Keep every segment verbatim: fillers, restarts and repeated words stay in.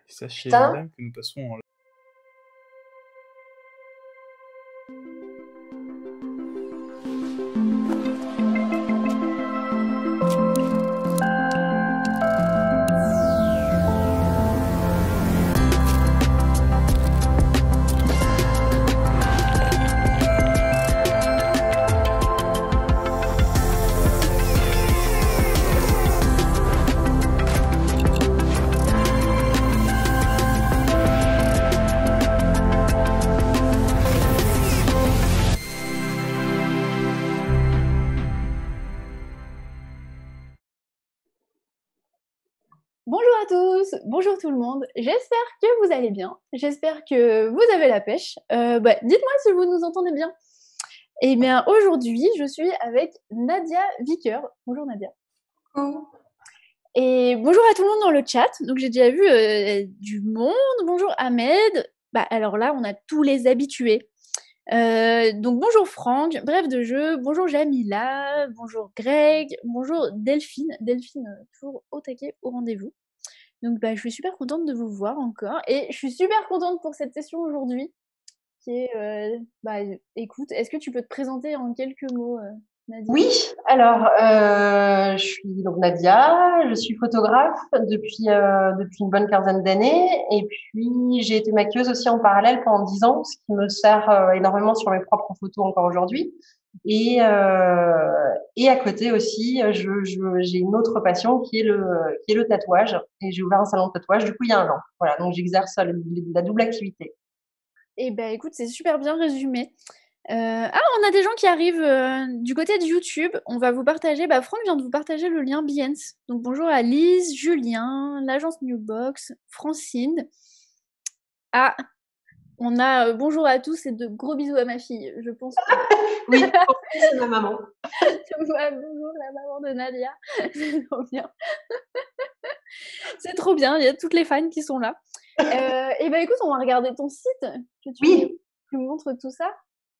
Sachez, Putain. madame, que nous passons en Bonjour à tous, bonjour tout le monde, j'espère que vous allez bien, j'espère que vous avez la pêche. Euh, bah, dites-moi si vous nous entendez bien. Et bien aujourd'hui, je suis avec Nadia Vicker. Bonjour Nadia. Coucou. Et bonjour à tout le monde dans le chat. Donc j'ai déjà vu euh, du monde. Bonjour Ahmed. Bah alors là, on a tous les habitués. Euh, donc bonjour Franck, bref de jeu, bonjour Jamila, bonjour Greg, bonjour Delphine, Delphine euh, toujours au taquet, au rendez-vous. Donc bah, je suis super contente de vous voir encore et je suis super contente pour cette session aujourd'hui qui est, euh, bah écoute, est-ce que tu peux te présenter en quelques mots euh, Nadia? Oui, alors euh, je suis donc Nadia, je suis photographe depuis euh, depuis une bonne quinzaine d'années et puis j'ai été maquilleuse aussi en parallèle pendant dix ans, ce qui me sert euh, énormément sur mes propres photos encore aujourd'hui. Et euh, et à côté aussi, je, je j'ai une autre passion qui est le qui est le tatouage et j'ai ouvert un salon de tatouage du coup il y a un an. Voilà, donc j'exerce la, la double activité. Et bah écoute, c'est super bien résumé. Euh, ah, on a des gens qui arrivent euh, du côté de YouTube. On va vous partager. Bah, Franck vient de vous partager le lien Behance. Donc bonjour à Lise, Julien, l'agence Newbox, Francine. Ah, on a euh, bonjour à tous et de gros bisous à ma fille. Je pense. Que... Oui, c'est ma maman. Ouais, bonjour la maman de Nadia. C'est trop bien. C'est trop bien. Il y a toutes les fans qui sont là. Euh, et bah écoute, on va regarder ton site. Que tu, Oui. tu me montres tout ça.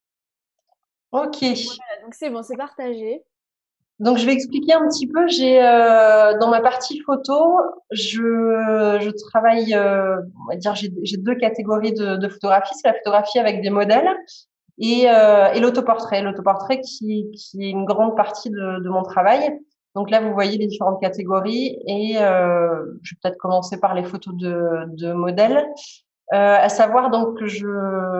Ok. Voilà, donc c'est bon, c'est partagé. Donc je vais expliquer un petit peu. J'ai euh, dans ma partie photo, je je travaille, euh, on va dire, j'ai j'ai deux catégories de, de photographie. C'est la photographie avec des modèles et euh, et l'autoportrait. L'autoportrait qui qui est une grande partie de de mon travail. Donc là, vous voyez les différentes catégories et euh, je vais peut-être commencer par les photos de de modèles. Euh, à savoir donc que je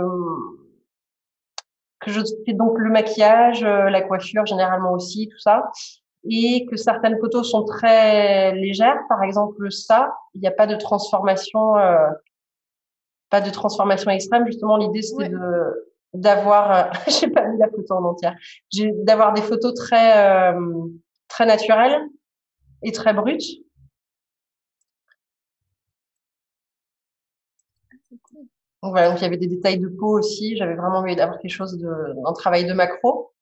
que je fais donc le maquillage, euh, la coiffure généralement aussi, tout ça, et que certaines photos sont très légères. Par exemple, ça, il n'y a pas de transformation, euh, pas de transformation extrême. Justement, l'idée c'était Ouais. de d'avoir, euh, j'ai pas mis la photo en entière, j'ai d'avoir des photos très euh, très naturelles et très brutes. Donc voilà, donc il y avait des détails de peau aussi. J'avais vraiment envie d'avoir quelque chose de, un travail de macro.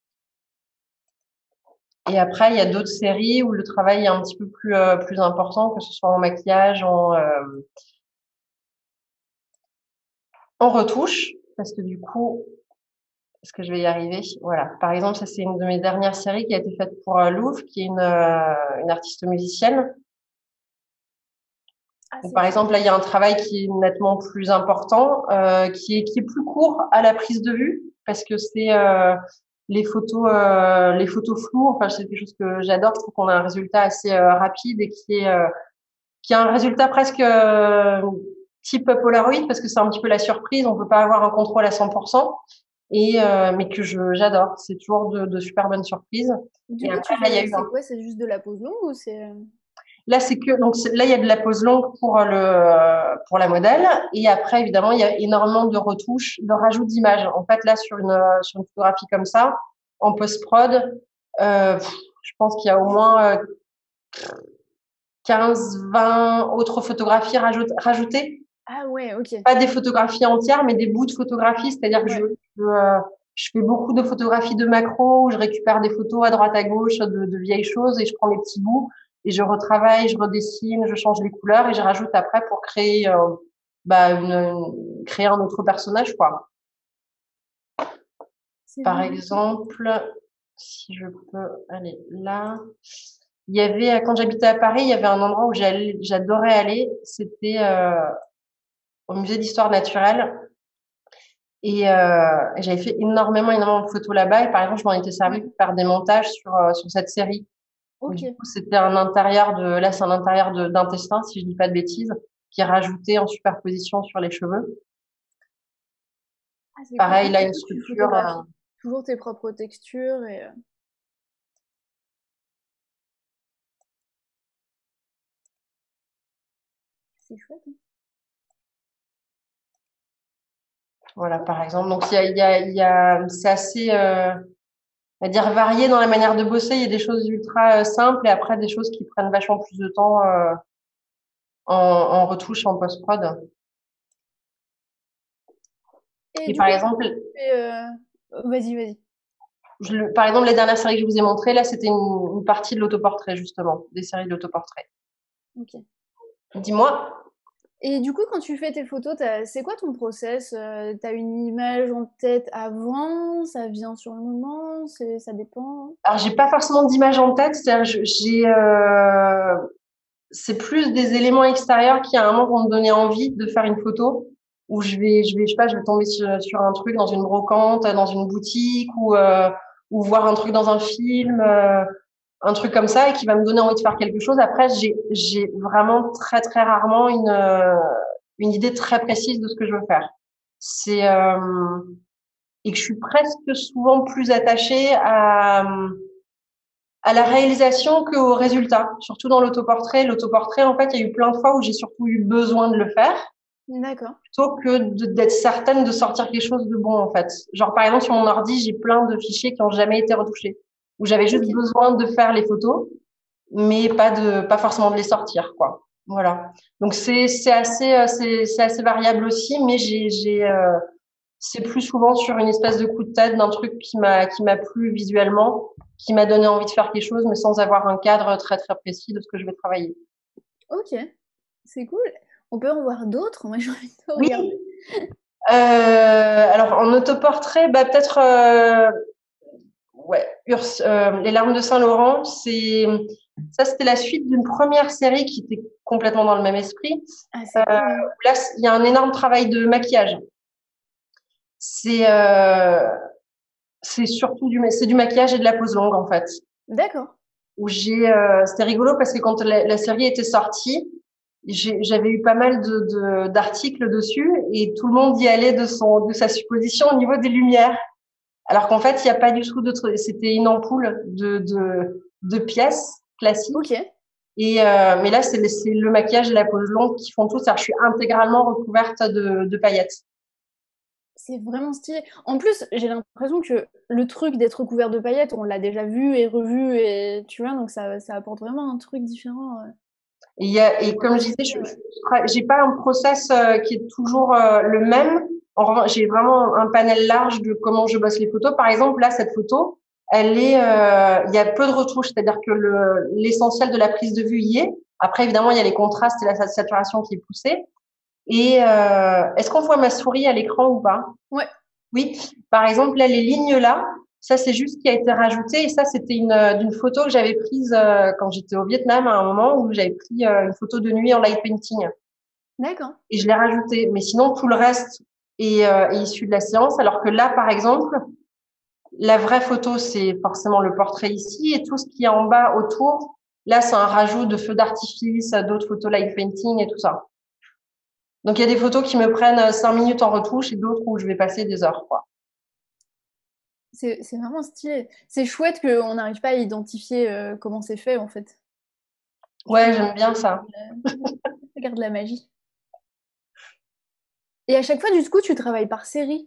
Et après, il y a d'autres séries où le travail est un petit peu plus euh, plus important, que ce soit en maquillage, en euh, en retouche, parce que du coup, est-ce que je vais y arriver? Voilà. Par exemple, ça c'est une de mes dernières séries qui a été faite pour euh, Louvre, qui est une euh, une artiste musicienne. Ah, Donc, par exemple, là, il y a un travail qui est nettement plus important, euh, qui est qui est plus court à la prise de vue, parce que c'est euh, les photos euh, les photos floues. Enfin, c'est quelque chose que j'adore. Je trouve qu'on a un résultat assez euh, rapide et qui est euh, qui a un résultat presque euh, type Polaroid, parce que c'est un petit peu la surprise. On peut pas avoir un contrôle à cent pour cent. Et euh, mais que je j'adore. C'est toujours de, de super bonnes surprises. Du Et coup, après, tu là, il y a fais, eu c'est un quoi? C'est juste de la pose longue ou c'est... euh, Là, c'est que donc là, il y a de la pose longue pour le pour la modèle, et après, évidemment, il y a énormément de retouches, de rajout d'images. En fait, là, sur une sur une photographie comme ça, en post prod, euh, je pense qu'il y a au moins euh, quinze, vingt autres photographies rajout- rajoutées. Ah ouais, ok. Pas des photographies entières, mais des bouts de photographies. C'est-à-dire que je Ouais. je, euh, je fais beaucoup de photographies de macro, où je récupère des photos à droite à gauche de, de vieilles choses et je prends des petits bouts et je retravaille, je redessine, je change les couleurs et je rajoute après pour créer, euh, bah, une, une- créer un autre personnage, quoi. C'est Par bien. exemple, si je peux aller là, Il y avait, quand j'habitais à Paris, il y avait un endroit où j'allais, j'adorais aller. C'était euh, au musée d'histoire naturelle. Et euh, j'avais fait énormément, énormément de photos là-bas. Et par exemple, je m'en étais servi Ouais. pour faire des montages sur, euh, sur cette série. Où, Ok. du coup, c'était un intérieur de, là, c'est un intérieur de, d'intestin, si je dis pas de bêtises, qui est rajouté en superposition sur les cheveux. Ah, c'est cool. Pareil, Et là, du une coup, tu structure. euh, photographies toujours tes propres textures et euh, c'est chouette, hein. Voilà, par exemple. Donc, il y a, il y a, il y a, c'est assez, euh, on va dire, varié dans la manière de bosser. Il y a des choses ultra euh, simples et après des choses qui prennent vachement plus de temps euh, en, en retouche, en post-prod. Et Et du par coup, exemple, et, euh, vas-y, vas-y. je, le- par exemple, les dernières séries que je vous ai montrées, là, c'était une, une partie de l'autoportrait, justement, des séries d'autoportrait. Ok. Dis-moi. Et du coup, quand tu fais tes photos, t'as- c'est quoi ton process? Euh, T'as une image en tête avant, ça vient sur le moment, c'est, ça dépend. Alors, j'ai pas forcément d'image en tête, c'est-à-dire, je- j'ai, euh, c'est plus des éléments extérieurs qui, à un moment, vont me donner envie de faire une photo, où je vais, je vais, je sais pas, je vais tomber sur, sur un truc dans une brocante, dans une boutique, ou, euh, ou voir un truc dans un film, euh, un truc comme ça, et qui va me donner envie de faire quelque chose. Après, j'ai, j'ai vraiment très, très rarement une, euh, une idée très précise de ce que je veux faire. C'est, euh, et que je suis presque souvent plus attachée à, à la réalisation qu'au résultat, surtout dans l'autoportrait. L'autoportrait, en fait, il y a eu plein de fois où j'ai surtout eu besoin de le faire, D'accord. plutôt que de- d'être certaine de sortir quelque chose de bon, en fait. Genre, par exemple, sur mon ordi, j'ai plein de fichiers qui ont jamais été retouchés, où j'avais juste Ok. besoin de faire les photos, mais pas de, pas forcément de les sortir, quoi. Voilà. Donc c'est, c'est assez, euh, c'est, c'est assez variable aussi, mais j'ai, j'ai, euh, c'est plus souvent sur une espèce de coup de tête d'un truc qui m'a, qui m'a plu visuellement, qui m'a donné envie de faire quelque chose, mais sans avoir un cadre très, très précis de ce que je vais travailler. Ok. C'est cool. On peut en voir d'autres. Moi, j'ai envie de Oui. regarder. Euh, alors en autoportrait, bah peut-être, euh, ouais, Urs, euh, Les larmes de Saint-Laurent, c'est, ça c'était la suite d'une première série qui était complètement dans le même esprit. Ah, Euh, c'est cool, hein. Là, il y a un énorme travail de maquillage. C'est euh, c'est surtout du, c'est du maquillage et de la pose longue en fait. D'accord. Où j'ai, euh, c'était rigolo parce que quand la, la série était sortie, j'ai- j'avais eu pas mal de, de- d'articles dessus et tout le monde y allait de son, de sa supposition au niveau des lumières. Alors qu'en fait, il n'y a pas du tout de truc. C'était une ampoule de, de, de pièces Ok. classiques. Et euh, mais là, c'est le, c'est le maquillage et la pose longue qui font tout. C'est-à-dire, je suis intégralement recouverte de, de paillettes. C'est vraiment stylé. En plus, j'ai l'impression que le truc d'être recouvert de paillettes, on l'a déjà vu et revu, et tu vois, donc ça, ça apporte vraiment un truc différent. Ouais. Et, il y a, et comme je disais, je, Stylé, je, ouais. je- j'ai pas un process euh, qui est toujours euh, le même. En revanche, j'ai vraiment un panel large de comment je bosse les photos. Par exemple, là, cette photo, elle est, euh, il y a peu de retouches, c'est-à-dire que le, l'essentiel de la prise de vue y est. Après, évidemment, il y a les contrastes et la saturation qui est poussée. Et euh, est-ce qu'on voit ma souris à l'écran ou pas? Ouais. Oui. Par exemple, là, les lignes là, ça c'est juste qui a été rajouté. Et ça, c'était une euh, d'une photo que j'avais prise euh, quand j'étais au Vietnam à un moment où j'avais pris euh, une photo de nuit en light painting D'accord. et je l'ai rajouté. Mais sinon, tout le reste est, euh, est issu de la séance. Alors que là, par exemple, la vraie photo, c'est forcément le portrait ici et tout ce qui est en bas autour. Là, c'est un rajout de feux d'artifice, d'autres photos light painting et tout ça. Donc, il y a des photos qui me prennent cinq minutes en retouche et d'autres où je vais passer des heures, quoi. C'est c'est vraiment stylé. C'est chouette qu'on n'arrive pas à identifier euh, comment c'est fait, en fait. Je Ouais, trouve j'aime bien ça. que ça garde la magie. Et à chaque fois, du coup, tu travailles par série.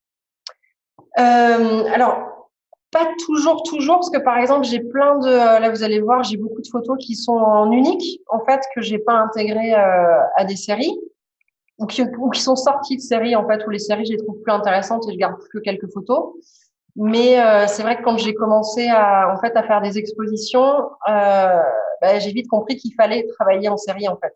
Euh, alors, pas toujours, toujours, parce que par exemple, j'ai plein de, euh, là vous allez voir, j'ai beaucoup de photos qui sont en unique, en fait, que j'ai pas intégrées euh, à des séries, ou qui, ou qui sont sorties de séries, en fait, où les séries, je les trouve plus intéressantes et je garde plus que quelques photos. Mais euh, c'est vrai que quand j'ai commencé à, en fait, à faire des expositions, euh, bah, j'ai vite compris qu'il fallait travailler en série, en fait.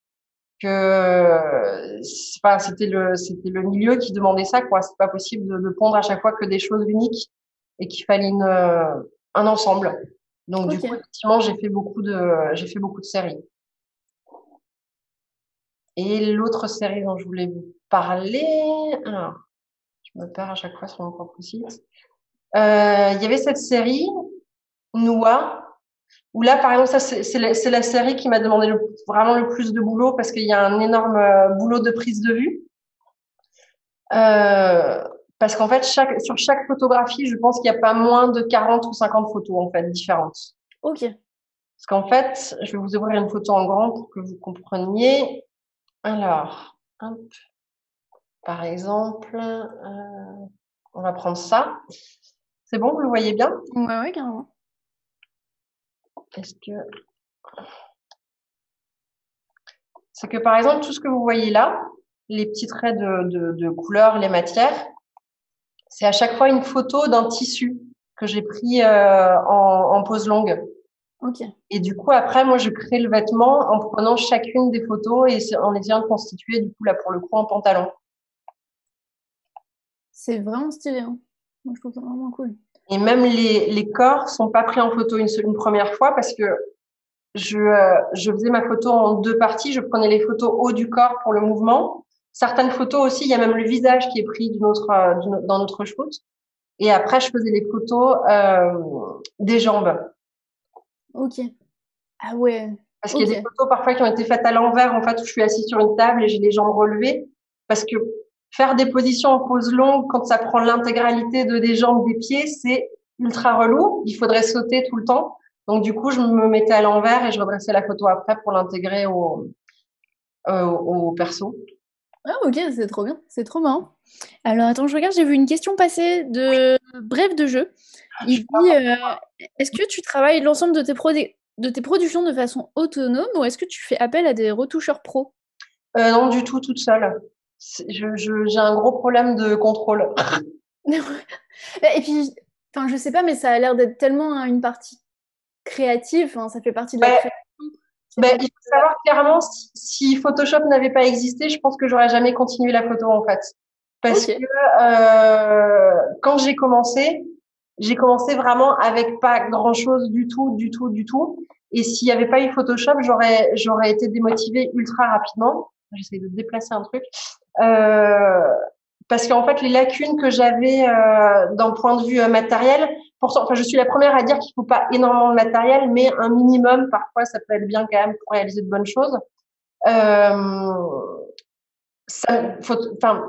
Que c'est pas, c'était le, c'était le milieu qui demandait ça, quoi. C'est pas possible de, de pondre à chaque fois que des choses uniques et qu'il fallait une, euh, un ensemble. Donc, du Ok. coup, effectivement, j'ai fait beaucoup de, j'ai fait beaucoup de séries. Et l'autre série dont je voulais vous parler, alors, je me perds à chaque fois sur mon propre site. Euh, Il y avait cette série, Noah, où là, par exemple, ça, c'est c'est la, c'est la série qui m'a demandé le- vraiment le plus de boulot parce qu'il y a un énorme euh, boulot de prise de vue. Euh, Parce qu'en fait, chaque, sur chaque photographie, je pense qu'il n'y a pas moins de quarante ou cinquante photos, en fait, différentes. Ok. Parce qu'en fait, je vais vous ouvrir une photo en grand pour que vous compreniez. Alors, hop, par exemple, euh, on va prendre ça. C'est bon, vous le voyez bien? Ouais, ouais, carrément. Est-ce que c'est que par exemple tout ce que vous voyez là, les petits traits de, de, de couleur, les matières, c'est à chaque fois une photo d'un tissu que j'ai pris euh, en, en pose longue. Ok. Et du coup après moi je crée le vêtement en prenant chacune des photos et c'est- en essayant de constituer du coup là pour le coup un pantalon. C'est vraiment stylé, hein. Moi, je trouve ça vraiment cool. Et même les, les corps sont pas pris en photo une, seule- une première fois parce que je, euh, je faisais ma photo en deux parties. Je prenais les photos haut du corps pour le mouvement. Certaines photos aussi, il y a même le visage qui est pris d'une autre, euh, d'une- dans notre shoot. Et après, je faisais les photos euh, des jambes. Ok. Ah ouais. Parce qu'il y Ok. a des photos parfois qui ont été faites à l'envers, en fait, où je suis assise sur une table et j'ai les jambes relevées. Parce que faire des positions en pose longue, quand ça prend l'intégralité de des jambes, des pieds, c'est ultra relou. Il faudrait sauter tout le temps. Donc, du coup, je me mettais à l'envers et je redressais la photo après pour l'intégrer au, euh, au perso. Ah ok, c'est trop bien. C'est trop marrant. Alors attends, je regarde, j'ai vu une question passer de Bref de jeu. Il dit euh, est-ce que tu travailles l'ensemble de tes prod- de tes productions de façon autonome ou est-ce que tu fais appel à des retoucheurs pro? Euh, non, du tout, toute seule. C'est- Je, je, j'ai un gros problème de contrôle. Et puis, enfin, je sais pas, mais ça a l'air d'être tellement hein, une partie créative, enfin, ça fait partie de la Ouais, création. Je sais ben, pas. il faut savoir clairement, si, si Photoshop n'avait pas existé, je pense que j'aurais jamais continué la photo, en fait. Parce Ok, que euh, quand j'ai commencé, j'ai commencé vraiment avec pas grand-chose du tout, du tout, du tout. Et s'il n'y avait pas eu Photoshop, j'aurais, j'aurais été démotivée ultra rapidement. J'essaie de déplacer un truc. Euh, Parce qu'en fait, les lacunes que j'avais euh, d'un point de vue euh, matériel, pourtant, enfin, je suis la première à dire qu'il faut pas énormément de matériel, mais un minimum, parfois, ça peut être bien quand même pour réaliser de bonnes choses. Euh, ça, faut, enfin,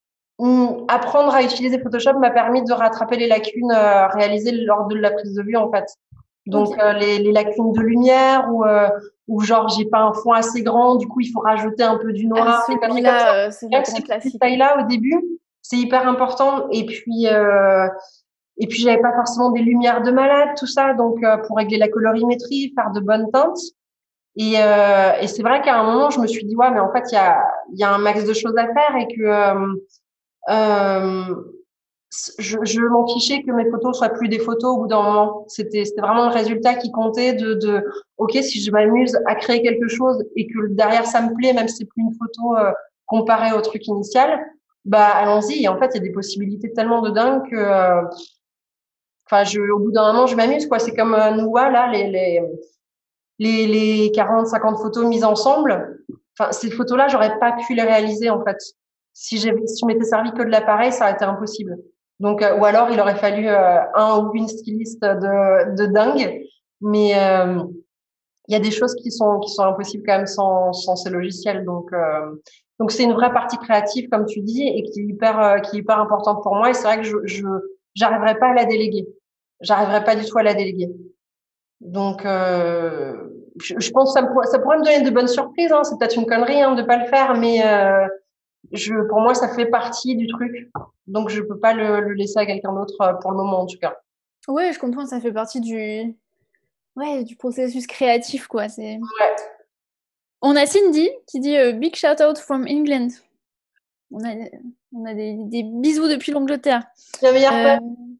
mm, apprendre à utiliser Photoshop m'a permis de rattraper les lacunes euh, réalisées lors de la prise de vue, en fait. Donc, ok. euh, les, les lacunes de lumière ou, euh, ou genre, j'ai pas un fond assez grand, du coup, il faut rajouter un peu du Ah, noir, des conneries comme ça. celui-là, euh, c'est le Rien que grand ces petits classique. détails-là, au début, c'est hyper important. Et puis, euh, et puis, j'avais pas forcément des lumières de malade, tout ça. Donc, euh, pour régler la colorimétrie, faire de bonnes teintes. Et, euh, et c'est vrai qu'à un moment, je me suis dit, ouais, mais en fait, il y a, il y a un max de choses à faire et que euh, euh, je, je m'en fichais que mes photos soient plus des photos au bout d'un moment. C'était, c'était vraiment le résultat qui comptait de, de, ok, si je m'amuse à créer quelque chose et que derrière ça me plaît, même si c'est plus une photo euh, comparée au truc initial, bah allons-y. Et en fait, il y a des possibilités tellement de dingue que, euh, enfin, je, au bout d'un moment, je m'amuse quoi. C'est comme euh, Noua là, les, les, les, les quarante, cinquante photos mises ensemble. Enfin, ces photos-là, j'aurais pas pu les réaliser en fait. Si j'avais, si je m'étais servi que de l'appareil, ça aurait été impossible. Donc, euh, ou alors il aurait fallu euh, un ou une styliste de, de dingue. Mais euh, il y a des choses qui sont qui sont impossibles quand même sans sans ces logiciels. Donc euh, donc c'est une vraie partie créative comme tu dis et qui est hyper euh, qui est hyper importante pour moi. Et c'est vrai que je je j'arriverai pas à la déléguer. J'arriverai pas du tout à la déléguer. Donc, euh, je, je pense que ça, me, ça pourrait me donner de bonnes surprises. Hein. C'est peut-être une connerie hein, de pas le faire, mais euh, je, pour moi, ça fait partie du truc. Donc, je peux pas le, le laisser à quelqu'un d'autre euh, pour le moment, en tout cas. Ouais, je comprends, ça fait partie du, ouais, du processus créatif, quoi. C'est... Ouais. On a Cindy qui dit euh, Big shout out from England. On a, on a des, des bisous depuis l'Angleterre. La meilleure Euh, pote.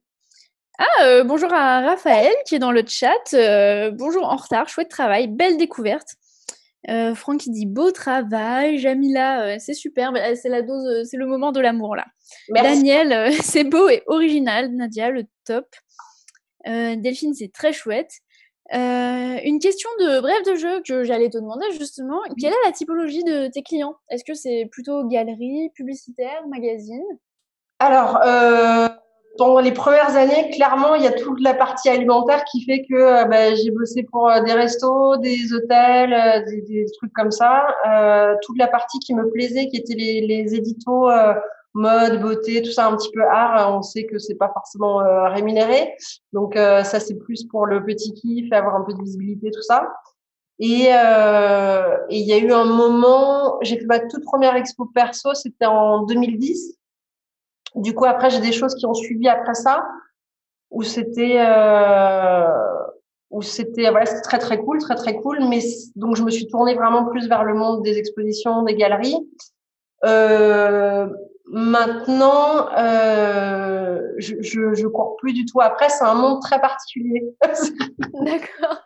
ah, euh, bonjour à Raphaël qui est dans le chat. Euh, bonjour en retard, chouette travail, belle découverte. Euh, Franck qui dit beau travail. Jamila, euh, c'est super, bah, c'est la dose, euh, c'est le moment de l'amour là. Merci. Daniel, euh, c'est beau et original. Nadia, le top. Euh, Delphine, c'est très chouette. Euh, une question de bref de jeu que j'allais te demander justement. Quelle est la typologie de tes clients? Est-ce que c'est plutôt galerie, publicitaire, magazine? Alors, euh, pendant les premières années, clairement, il y a toute la partie alimentaire qui fait que euh, bah, j'ai bossé pour euh, des restos, des hôtels, euh, des, des trucs comme ça. Euh, toute la partie qui me plaisait, qui était les, les éditos euh, mode, beauté, tout ça un petit peu art, on sait que c'est pas forcément euh, rémunéré. Donc euh, ça, c'est plus pour le petit kiff, avoir un peu de visibilité, tout ça. Et euh, et il y a eu un moment, j'ai fait ma toute première expo perso, c'était en deux mille dix. Du coup, après, j'ai des choses qui ont suivi après ça, où c'était, euh, où c'était, voilà, c'était très très cool, très très cool. Mais donc, je me suis tournée vraiment plus vers le monde des expositions, des galeries. Euh, maintenant, euh, je, je, je cours plus du tout après. C'est un monde très particulier. D'accord.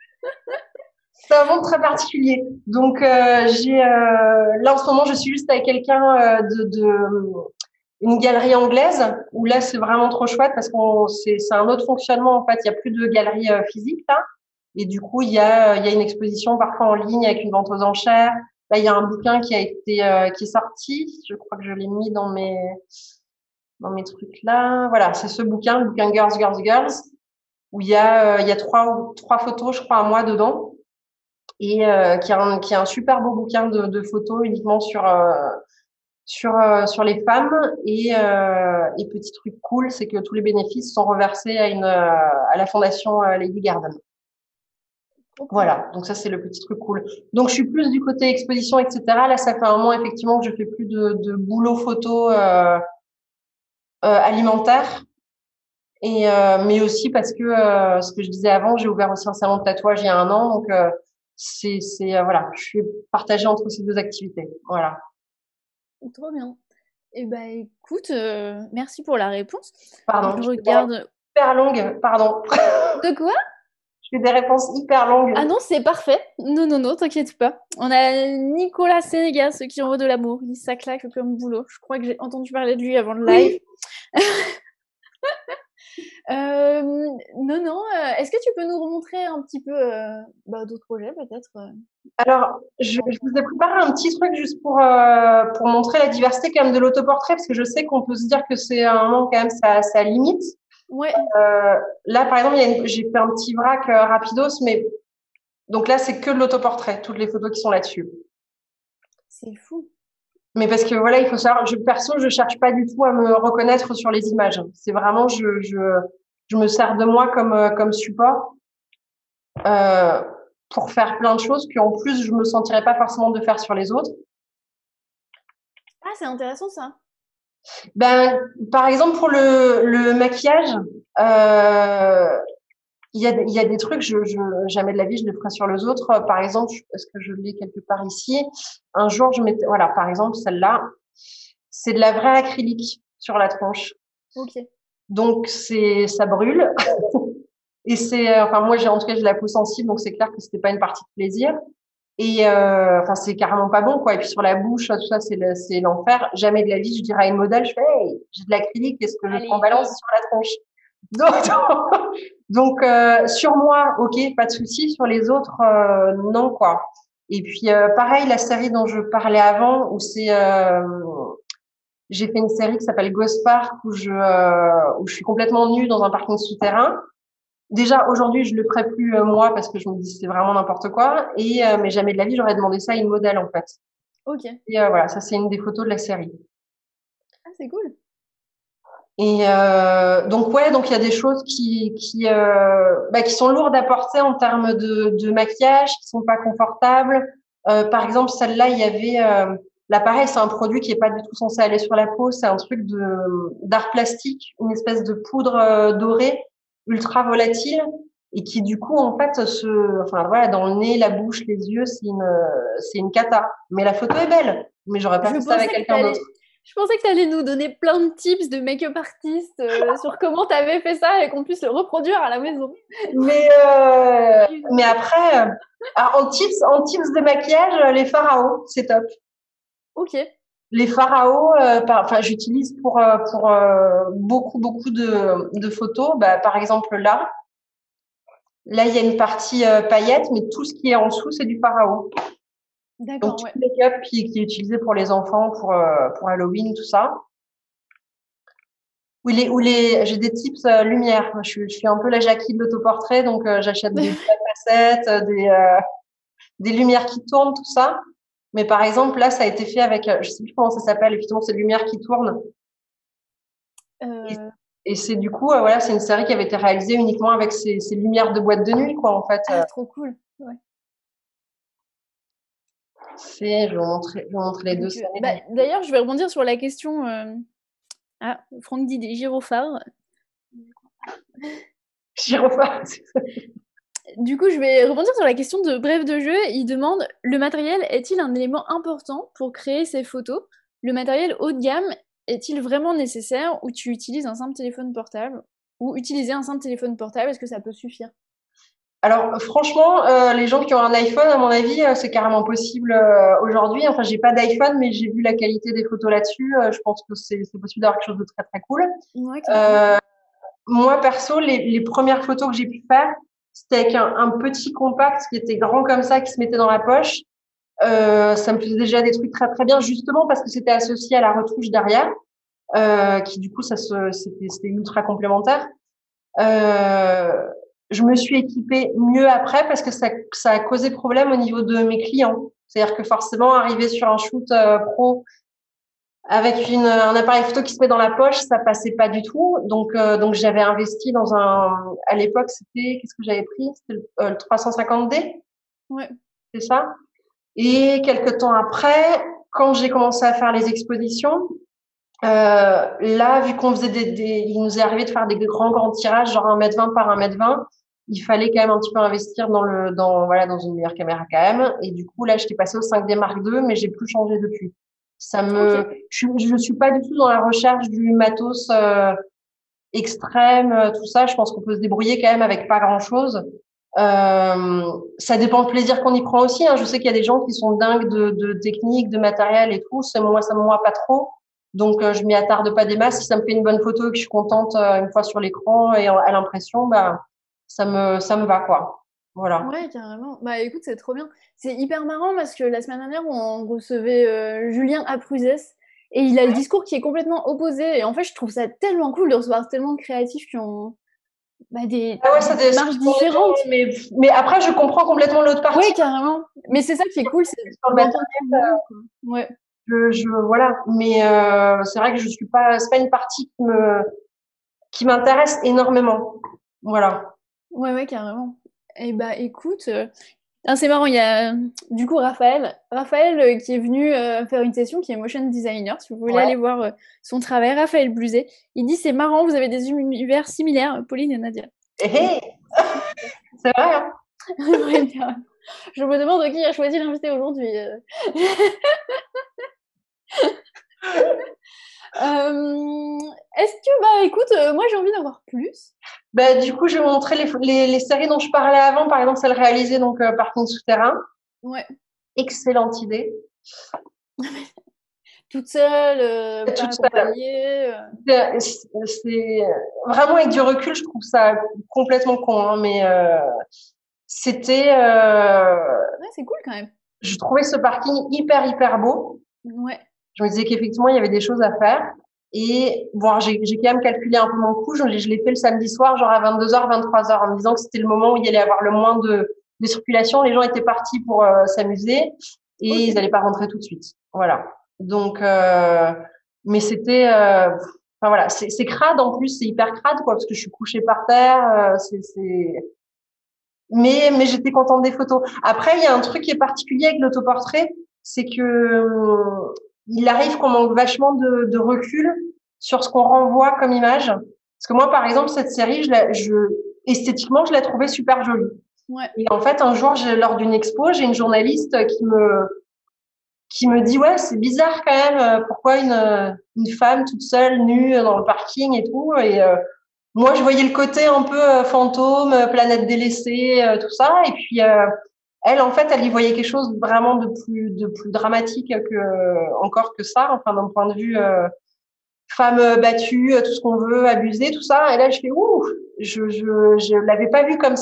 C'est un monde très particulier. Donc, euh, j'ai euh, là en ce moment, je suis juste avec quelqu'un euh, de, de une galerie anglaise où là c'est vraiment trop chouette parce qu'on c'est c'est un autre fonctionnement en fait. Il y a plus de galeries euh, physiques là et du coup il y a il y a une exposition parfois en ligne avec une vente aux enchères. Là il y a un bouquin qui a été euh, qui est sorti. Je crois que je l'ai mis dans mes dans mes trucs là. Voilà, c'est ce bouquin, le bouquin Girls Girls Girls où il y a euh, il y a trois trois photos je crois à moi dedans et euh, qui a un qui a un super beau bouquin de, de photos uniquement sur euh, sur euh, sur les femmes et euh, et petit truc cool, c'est que tous les bénéfices sont reversés à une euh, à la fondation euh, Lady Garden. Ok. Voilà, donc ça c'est le petit truc cool. Donc je suis plus du côté exposition, et cetera. Là, ça fait un moment effectivement que je fais plus de, de boulot photo euh, euh, alimentaire et euh, mais aussi parce que euh, ce que je disais avant, j'ai ouvert aussi un salon de tatouage il y a un an, donc euh, c'est c'est euh, voilà, je suis partagée entre ces deux activités. Voilà. Trop bien. Eh ben, écoute, euh, merci pour la réponse. Pardon, Je je fais des réponses regarde. super longues. Pardon. De quoi? Je fais des réponses hyper Ah longues. non, c'est parfait. Non, non, non, t'inquiète pas. On a Nicolas Sénégas, ceux qui envoient de l'amour. Il ça claque comme boulot. Je crois que j'ai entendu parler de lui avant le live. Oui. Euh, non, non. euh, Est-ce que tu peux nous remontrer un petit peu euh, bah, d'autres projets, peut-être euh, Alors, je, je vous ai préparé un petit truc juste pour euh, pour montrer la diversité quand même de l'autoportrait parce que je sais qu'on peut se dire que c'est un moment quand même ça ça limite. Ouais, Euh, Là, par exemple, il y a une- j'ai fait un petit vrac euh, rapidos, mais donc là c'est que de l'autoportrait, toutes les photos qui sont là-dessus. c'est fou. Mais parce que voilà, il faut savoir, je perso, je cherche pas du tout à me reconnaître sur les images. C'est vraiment je je je me sers de moi comme euh, comme support. Euh, pour faire plein de choses qu'en plus je me sentirais pas forcément de faire sur les autres. Ah, c'est intéressant ça. Ben, par exemple pour le, le maquillage, euh, il y a, il y a des trucs, je, je, jamais de la vie je le ferai sur les autres. Par exemple, est-ce que je l'ai quelque part ici? Un jour, je mettais, voilà, par exemple, celle-là, c'est de la vraie acrylique sur la tronche. Ok. Donc, c'est, ça brûle. Et c'est, euh, enfin, moi, j'ai, en tout cas, j'ai la peau sensible, donc c'est clair que c'était pas une partie de plaisir. Et euh, enfin, c'est carrément pas bon, quoi. Et puis sur la bouche, tout ça, c'est le, c'est l'enfer. Jamais de la vie, je dirais à une modèle, je fais, hey, j'ai de l'acrylique, est-ce que je prends Allez, balance go. sur la tronche? Donc, donc euh, sur moi, ok, pas de souci. Sur les autres, euh, non, quoi. Et puis euh, pareil, la série dont je parlais avant, où c'est, euh, j'ai fait une série qui s'appelle Ghost Park, où je, euh, où je suis complètement nue dans un parking souterrain. Déjà, aujourd'hui, je le ferais plus euh, moi parce que je me dis c'est vraiment n'importe quoi. Et euh, mais jamais de la vie, j'aurais demandé ça à une modèle en fait. Ok. Et euh, voilà, ça c'est une des photos de la série. Ah, c'est cool. Et euh, donc ouais, donc il y a des choses qui qui euh, bah, qui sont lourdes à porter en termes de, de maquillage, qui sont pas confortables. Euh, par exemple, celle-là, il y avait euh, l'appareil, c'est un produit qui est pas du tout censé aller sur la peau. C'est un truc de d'art plastique, une espèce de poudre euh, dorée ultra volatile et qui du coup en fait se, enfin voilà, dans le nez, la bouche, les yeux, c'est une c'est une cata. Mais la photo est belle. Mais j'aurais pas Je fait ça avec pensais que quelqu'un d'autre. t'allais, je pensais que t'allais nous donner plein de tips de make-up artiste euh, sur comment t'avais fait ça et qu'on puisse le reproduire à la maison. Mais euh, mais après, euh, en tips, en tips de maquillage, euh, les pharaons, c'est top. Ok. Les pharaons, euh, par, enfin, j'utilise pour euh, pour euh, beaucoup beaucoup de de photos. Bah, par exemple là, Là, il y a une partie euh, paillettes, mais tout ce qui est en dessous, c'est du pharaon. D'accord, Donc, tout ouais. le make-up qui, qui est utilisé pour les enfants, pour, euh, pour Halloween, tout ça. Ou les, ou les, j'ai des tips euh, lumière. Je, suis- je suis un peu la Jackie de l'autoportrait, donc euh, j'achète des facettes, euh, des, euh, des lumières qui tournent, tout ça. Mais par exemple, là, ça a été fait avec, euh, je sais plus comment ça s'appelle, effectivement, c'est lumières qui tournent. Et, Euh, et c'est du coup, euh, voilà, c'est une série qui avait été réalisée uniquement avec ces, ces lumières de boîte de nuit, quoi, en fait. Ah, trop cool. Ouais. C'est, je vais vous montrer, je vais vous montrer les deux Donc, euh, séries. bah, d'ailleurs, je vais rebondir sur la question. euh, Ah, Franck dit des gyrophares. Gyrophare. Du coup, je vais rebondir sur la question de Bref de jeu. Il demande, le matériel est-il un élément important pour créer ces photos? Le matériel haut de gamme est-il vraiment nécessaire ou tu utilises un simple téléphone portable? Ou utiliser un simple téléphone portable, est-ce que ça peut suffire? Alors, franchement, euh, les gens qui ont un iPhone, à mon avis, euh, c'est carrément possible euh, aujourd'hui. Enfin, j'ai pas d'iPhone, mais j'ai vu la qualité des photos là-dessus. Euh, je pense que c'est c'est possible d'avoir quelque chose de très très cool. Ouais, carrément. Euh, Moi, perso, les, les premières photos que j'ai pu faire, c'était avec un, un petit compact qui était grand comme ça, qui se mettait dans la poche. Euh, ça me faisait déjà des trucs très très bien, justement parce que c'était associé à la retouche derrière, euh, qui du coup, ça se, c'était, c'était ultra complémentaire. Euh, je me suis équipée mieux après parce que ça, ça a causé problème au niveau de mes clients. C'est-à-dire que forcément, arriver sur un shoot euh, pro avec une, un appareil photo qui se met dans la poche, ça passait pas du tout. Donc, euh, donc j'avais investi dans un. À l'époque, c'était qu'est-ce que j'avais pris? C'était le, euh, le trois cent cinquante D, Ouais. c'est ça. Et quelques temps après, quand j'ai commencé à faire les expositions, euh, là, vu qu'on faisait des, des, il nous est arrivé de faire des grands grands tirages, genre un mètre vingt par un mètre vingt, il fallait quand même un petit peu investir dans le, dans voilà, dans une meilleure caméra quand même. Et du coup, là, j'étais passée au cinq D Mark deux, mais j'ai plus changé depuis. Ça me, Ok. je, je suis pas du tout dans la recherche du matos euh, extrême, euh, tout ça. Je pense qu'on peut se débrouiller quand même avec pas grand chose. Euh, ça dépend du plaisir qu'on y prend aussi. Hein. Je sais qu'il y a des gens qui sont dingues de, de technique, de matériel et tout. C'est moi, ça me moi pas trop. Donc euh, je m'y attarde pas des masses. Si ça me fait une bonne photo et que je suis contente euh, une fois sur l'écran et à l'impression, bah ça me ça me va quoi. Voilà. Ouais, carrément. Bah écoute, c'est trop bien. C'est hyper marrant parce que la semaine dernière, on recevait euh, Julien Apruzès et il a le discours qui est complètement opposé. Et en fait, je trouve ça tellement cool de recevoir tellement de créatifs qui ont bah, des, Ah ouais, ça, des dé- ça démarches dépend des différentes. gens, mais mais après je comprends complètement l'autre partie Ouais, carrément. Mais c'est ça qui est cool, c'est sur le d'entendre matériel. tout le monde, quoi. Ouais, Je, je voilà, mais euh, c'est vrai que je suis pas, c'est pas une partie qui me qui m'intéresse énormément. Voilà. ouais, ouais, carrément. Et bah écoute, euh, ah, c'est marrant, il y a euh, du coup Raphaël, Raphaël euh, qui est venu euh, faire une session, qui est motion designer, si vous voulez Ouais. aller voir euh, son travail, Raphaël Bluzet. Il dit c'est marrant, vous avez des univers similaires, Pauline et Nadia. Hé, hé, c'est vrai, hein. Ouais, carrément. Je me demande qui a choisi l'invité aujourd'hui. euh. Euh, Est-ce que, bah écoute, euh, moi j'ai envie d'en voir plus. Bah, du coup, je vais vous montrer les, les, les séries dont je parlais avant, par exemple celle réalisée donc euh, Parking souterrain. Ouais, Excellente idée. toute seule, euh, pas Toute seule. accompagnée. euh. C'est c'est- vraiment avec du recul, je trouve ça complètement con, hein, mais euh, c'était, euh, Ouais, c'est cool quand même. je trouvais ce parking hyper hyper beau. Ouais, Je me disais qu'effectivement il y avait des choses à faire. Et bon, j'ai j'ai quand même calculé un peu mon coup. Je, l'ai- je l'ai fait le samedi soir, genre à vingt-deux heures, vingt-trois heures, en me disant que c'était le moment où il y allait avoir le moins de, de circulation. Les gens étaient partis pour euh, s'amuser et ok. ils n'allaient pas rentrer tout de suite. Voilà. Donc, euh, mais c'était, euh, enfin voilà, c'est c'est crade en plus, c'est hyper crade quoi, parce que je suis couchée par terre. Euh, c'est, c'est... Mais mais j'étais contente des photos. Après, il y a un truc qui est particulier avec l'autoportrait, c'est que euh, il arrive qu'on manque vachement de, de recul sur ce qu'on renvoie comme image. Parce que moi, par exemple, cette série, je la, je, esthétiquement, je la trouvais super jolie. Ouais, Et en fait, un jour, j'ai, lors d'une expo, j'ai une journaliste qui me, qui me dit, ouais, c'est bizarre quand même, euh, pourquoi une, euh, une femme toute seule, nue, dans le parking et tout. Et euh, moi, je voyais le côté un peu euh, fantôme, euh, planète délaissée, euh, tout ça. Et puis, euh, elle, en fait, elle y voyait quelque chose vraiment de plus, de plus dramatique que, euh, encore que ça. Enfin, d'un point de vue euh, femme battue, tout ce qu'on veut, abusée, tout ça. Et là, je fais ouh, je, je, je l'avais pas vu comme ça.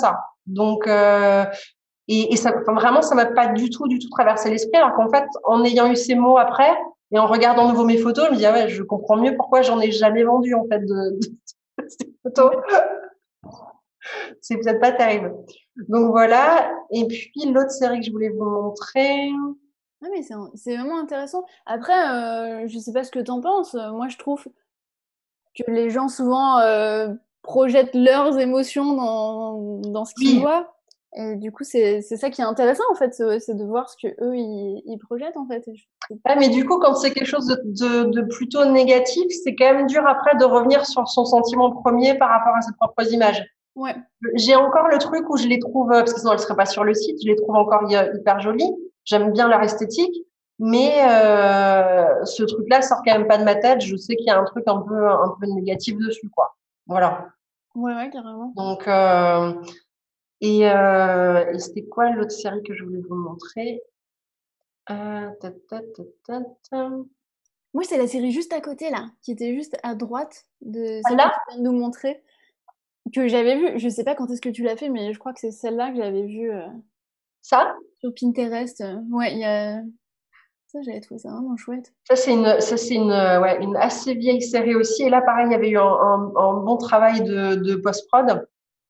Donc, euh, et, et ça, enfin, vraiment, ça m'a pas du tout, du tout traversé l'esprit. Alors qu'en fait, en ayant eu ces mots après et en regardant de nouveau mes photos, je me dis ah ouais, je comprends mieux pourquoi j'en ai jamais vendu en fait de, de ces photos. C'est peut-être pas terrible. Donc voilà. Et puis l'autre série que je voulais vous montrer. Ouais, mais c'est c'est vraiment intéressant. Après, euh, je sais pas ce que t'en penses. Moi, je trouve que les gens souvent euh, projettent leurs émotions dans, dans ce qu'ils Oui. voient. Et du coup, c'est c'est ça qui est intéressant en fait, c'est c'est de voir ce que eux ils, ils projettent en fait. Et je- Ouais, mais du coup, quand c'est quelque chose de, de, de plutôt négatif, c'est quand même dur après de revenir sur son sentiment premier par rapport à ses propres images. Ouais. J'ai encore le truc où je les trouve, parce que sinon elles seraient pas sur le site, je les trouve encore hy- hyper jolies. J'aime bien leur esthétique, mais euh, ce truc-là sort quand même pas de ma tête. Je sais qu'il y a un truc un peu un peu négatif dessus, quoi. Voilà. Ouais, ouais, carrément. Donc euh, et, euh, et c'était quoi l'autre série que je voulais vous montrer? Euh, ta, ta, ta, ta, ta. Moi, c'est la série juste à côté là, qui était juste à droite de celle que Celle-là? tu viens de nous montrer, que j'avais vue. Je sais pas quand est-ce que tu l'as fait, mais je crois que c'est celle-là que j'avais vue euh, Ça? sur Pinterest. Euh, Ouais, il y a ça, j'avais trouvé ça vraiment chouette. Ça, c'est une, ça, c'est une, euh, ouais, une assez vieille série aussi. Et là, pareil, il y avait eu un, un, un bon travail de, de post-prod.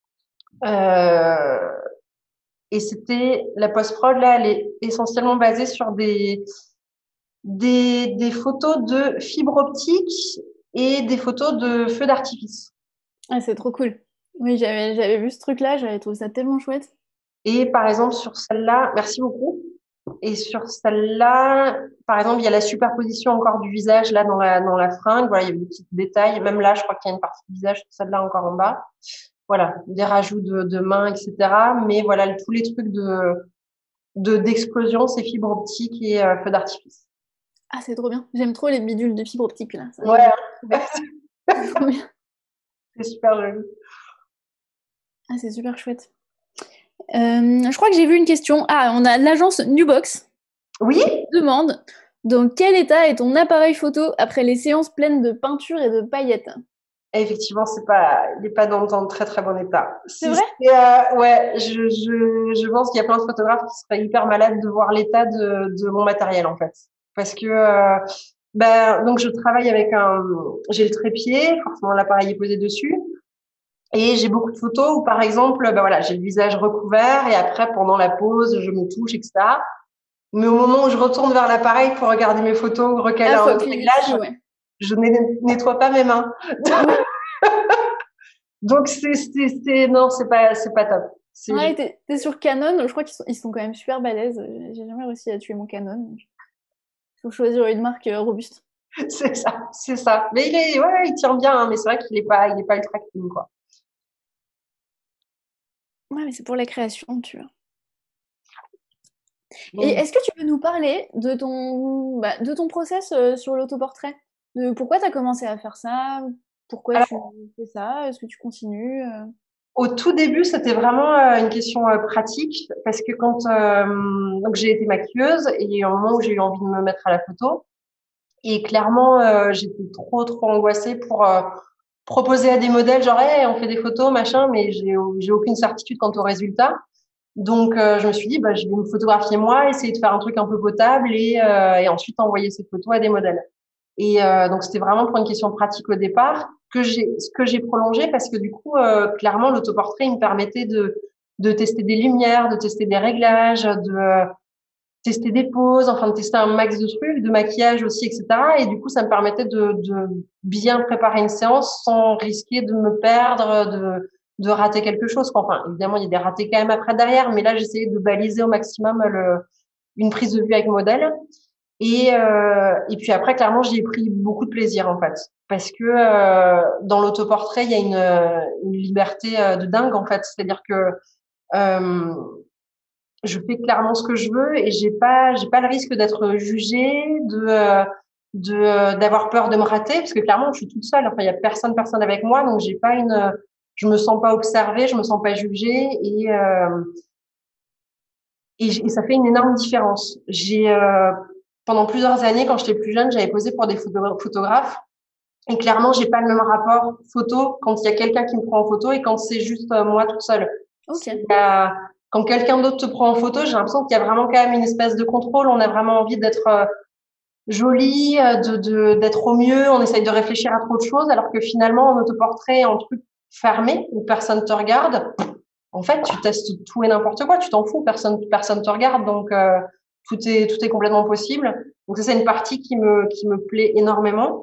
Euh, et c'était, la post-prod, là, elle est essentiellement basée sur des, des, des photos de fibre optique et des photos de feux d'artifice. Ah, c'est trop cool. Oui, j'avais j'avais vu ce truc-là, j'avais trouvé ça tellement chouette. Et par exemple, sur celle-là, merci beaucoup. Et sur celle-là, par exemple, il y a la superposition encore du visage là dans la dans la fringue. Voilà, il y a des petits détails. Même là, je crois qu'il y a une partie du visage sur celle-là encore en bas. Voilà, des rajouts de, de mains, et cetera. Mais voilà, tous les trucs de de d'explosion, c'est fibre optique et euh, feu d'artifice. Ah, c'est trop bien. J'aime trop les bidules de fibre optique là. Ça, Ouais, c'est trop bien. c'est super joli. Ah, c'est super chouette. Euh, je crois que j'ai vu une question. Ah, on a l'agence Newbox Oui, qui demande dans quel état est ton appareil photo après les séances pleines de peinture et de paillettes? effectivement, c'est pas, il est pas dans, dans de très très bon état. C'est Si vrai? c'est, euh, ouais, je je je pense qu'il y a plein de photographes qui seraient hyper malades de voir l'état de de mon matériel en fait, parce que euh, ben donc je travaille avec un, j'ai le trépied, forcément l'appareil est posé dessus. Et j'ai beaucoup de photos où, par exemple, ben voilà, j'ai le visage recouvert et après, pendant la pause, je me touche, et cetera. Mais au moment où je retourne vers l'appareil pour regarder mes photos ou recaler Ah, faut un autre appuyer dessus, réglage, ouais. je ne nettoie pas mes mains. Ouais, Donc c'est c'est c'est non, c'est pas c'est pas top. C'est ouais, t'es t'es sur Canon, je crois qu'ils sont, ils sont quand même super balèzes. J'ai jamais réussi à tuer mon Canon. Il faut choisir une marque euh, robuste. c'est ça, c'est ça. Mais il est ouais, il tient bien, hein, mais c'est vrai qu'il est pas il est pas ultra clean quoi. Ouais, mais c'est pour la création, tu vois. Et Donc est-ce que tu peux nous parler de ton, bah, de ton process euh, sur l'autoportrait? De pourquoi tu as commencé à faire ça? Pourquoi tu alors fais ça? Est-ce que tu continues? euh au tout début, c'était vraiment euh, une question euh, pratique parce que quand euh, donc j'ai été maquilleuse et il y a eu un moment où j'ai eu envie de me mettre à la photo. Et clairement, euh, j'étais trop, trop angoissée pour euh, proposer à des modèles, genre, hey, on fait des photos, machin, mais j'ai, j'ai aucune certitude quant au résultat. Donc, euh, je me suis dit, bah, je vais me photographier moi, essayer de faire un truc un peu potable et, euh, et ensuite envoyer ces photos à des modèles. Et euh, donc, c'était vraiment pour une question pratique au départ que j'ai, ce que j'ai prolongé parce que du coup, euh, clairement, l'autoportrait, il me permettait de, de tester des lumières, de tester des réglages, de tester des poses, enfin de tester un max de trucs, de maquillage aussi, et cetera. Et du coup, ça me permettait de, de bien préparer une séance sans risquer de me perdre, de, de rater quelque chose. Enfin, évidemment, il y a des ratés quand même après derrière, mais là, j'essayais de baliser au maximum le, une prise de vue avec modèle. Et, euh, et puis après, clairement, j'y ai pris beaucoup de plaisir en fait, parce que euh, dans l'autoportrait, il y a une, une liberté euh, de dingue en fait. C'est-à-dire que euh, je fais clairement ce que je veux et j'ai pas j'ai pas le risque d'être jugée, de euh, de euh, d'avoir peur de me rater parce que clairement je suis toute seule, enfin il y a personne personne avec moi, donc j'ai pas une je me sens pas observée, je me sens pas jugée et euh, et, et ça fait une énorme différence. J'ai euh, pendant plusieurs années quand j'étais plus jeune, j'avais posé pour des photo- photographes et clairement j'ai pas le même rapport photo quand il y a quelqu'un qui me prend en photo et quand c'est juste euh, moi toute seule. Ok. Il y a, quand quelqu'un d'autre te prend en photo, j'ai l'impression qu'il y a vraiment quand même une espèce de contrôle. On a vraiment envie d'être euh, joli, euh, de, de, d'être au mieux. On essaye de réfléchir à trop de choses, alors que finalement, en autoportrait, en truc fermé, où personne te regarde, en fait, tu testes tout et n'importe quoi. Tu t'en fous, personne, personne te regarde, donc euh, tout est, tout est complètement possible. Donc ça, c'est une partie qui me, qui me plaît énormément.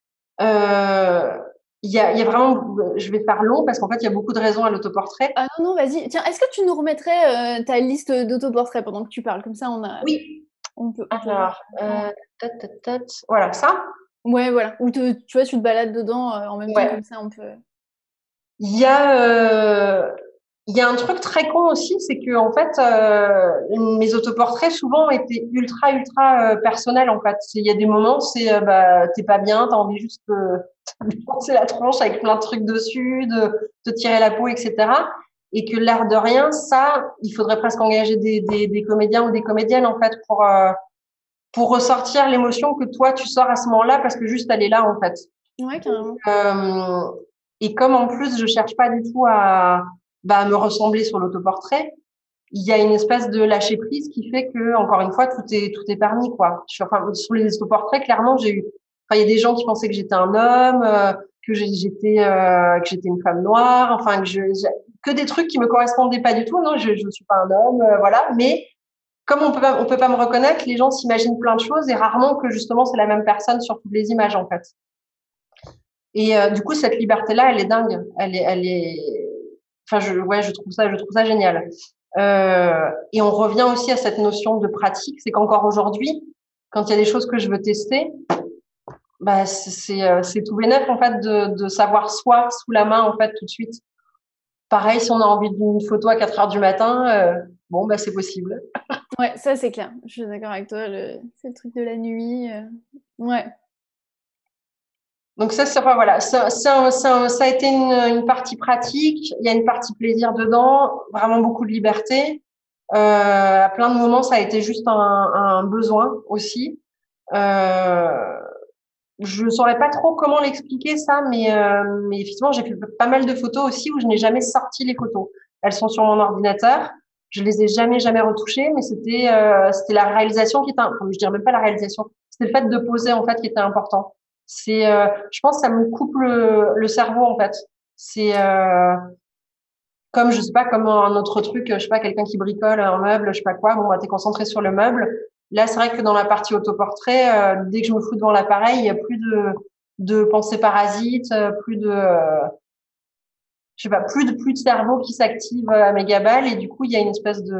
Euh, il y a, il y a vraiment, je vais faire long parce qu'en fait, il y a beaucoup de raisons à l'autoportrait. Ah non, non, vas-y. Tiens, est-ce que tu nous remettrais euh, ta liste d'autoportraits pendant que tu parles? Comme ça, on a, Oui. on peut, on peut voir. Alors, euh, tat, tat, tat. Voilà, ça. Ouais, voilà. Ou te- tu vois, tu te balades dedans euh, en même temps, Ouais. comme ça, on peut. Il y a, euh, il y a un truc très con aussi, c'est que en fait, euh, mes autoportraits souvent étaient ultra ultra euh, personnels en fait. Il y a des moments, c'est euh, bah t'es pas bien, t'as envie juste de de penser la tronche avec plein de trucs dessus, de te tirer la peau, et cetera. Et que l'air de rien, ça, il faudrait presque engager des, des, des comédiens ou des comédiennes en fait pour euh, pour ressortir l'émotion que toi tu sors à ce moment-là parce que juste elle est là en fait. Ouais, carrément. Euh, et comme en plus je cherche pas du tout à, bah, à me ressembler sur l'autoportrait, il y a une espèce de lâcher prise qui fait que encore une fois tout est tout est permis quoi. Je suis, enfin sur les autoportraits clairement j'ai eu, enfin il y a des gens qui pensaient que j'étais un homme, euh, que j'étais euh, que j'étais une femme noire, enfin que je que des trucs qui me correspondaient pas du tout. Non, je je suis pas un homme, euh, voilà. Mais comme on peut pas, on peut pas me reconnaître, les gens s'imaginent plein de choses et rarement que justement c'est la même personne sur toutes les images en fait. Et euh, du coup, cette liberté-là, elle est dingue. Elle est, elle est. Enfin, je, ouais, je trouve ça, je trouve ça génial. Euh, et on revient aussi à cette notion de pratique, c'est qu'encore aujourd'hui, quand il y a des choses que je veux tester, bah c'est c'est euh, c'est tout bénef en fait de de savoir soi sous la main en fait tout de suite. Pareil, si on a envie d'une photo à quatre heures du matin, euh, bon bah c'est possible. Ouais, ça c'est clair. Je suis d'accord avec toi. Le... C'est le truc de la nuit. euh, Ouais. Donc ça, c'est enfin, voilà, ça, ça, ça, ça a été une, une partie pratique. Il y a une partie plaisir dedans, vraiment beaucoup de liberté. Euh, à plein de moments, ça a été juste un, un besoin aussi. Euh, je ne saurais pas trop comment l'expliquer ça, mais, euh, mais effectivement, j'ai fait pas mal de photos aussi où je n'ai jamais sorti les photos. Elles sont sur mon ordinateur. Je les ai jamais jamais retouchées, mais c'était euh, c'était la réalisation qui était, enfin, je dirais même pas la réalisation, c'était le fait de poser en fait qui était important. C'est, euh, je pense, que ça me coupe le, le cerveau en fait. C'est euh, comme je sais pas, comme un autre truc, je sais pas, quelqu'un qui bricole un meuble, je sais pas quoi. Bon, bah, t'es concentré sur le meuble. Là, c'est vrai que dans la partie autoportrait, euh, dès que je me fous devant l'appareil, il y a plus de de pensées parasites, euh, plus de euh, je sais pas, plus de plus de cerveau qui s'active à méga balles et du coup, il y a une espèce de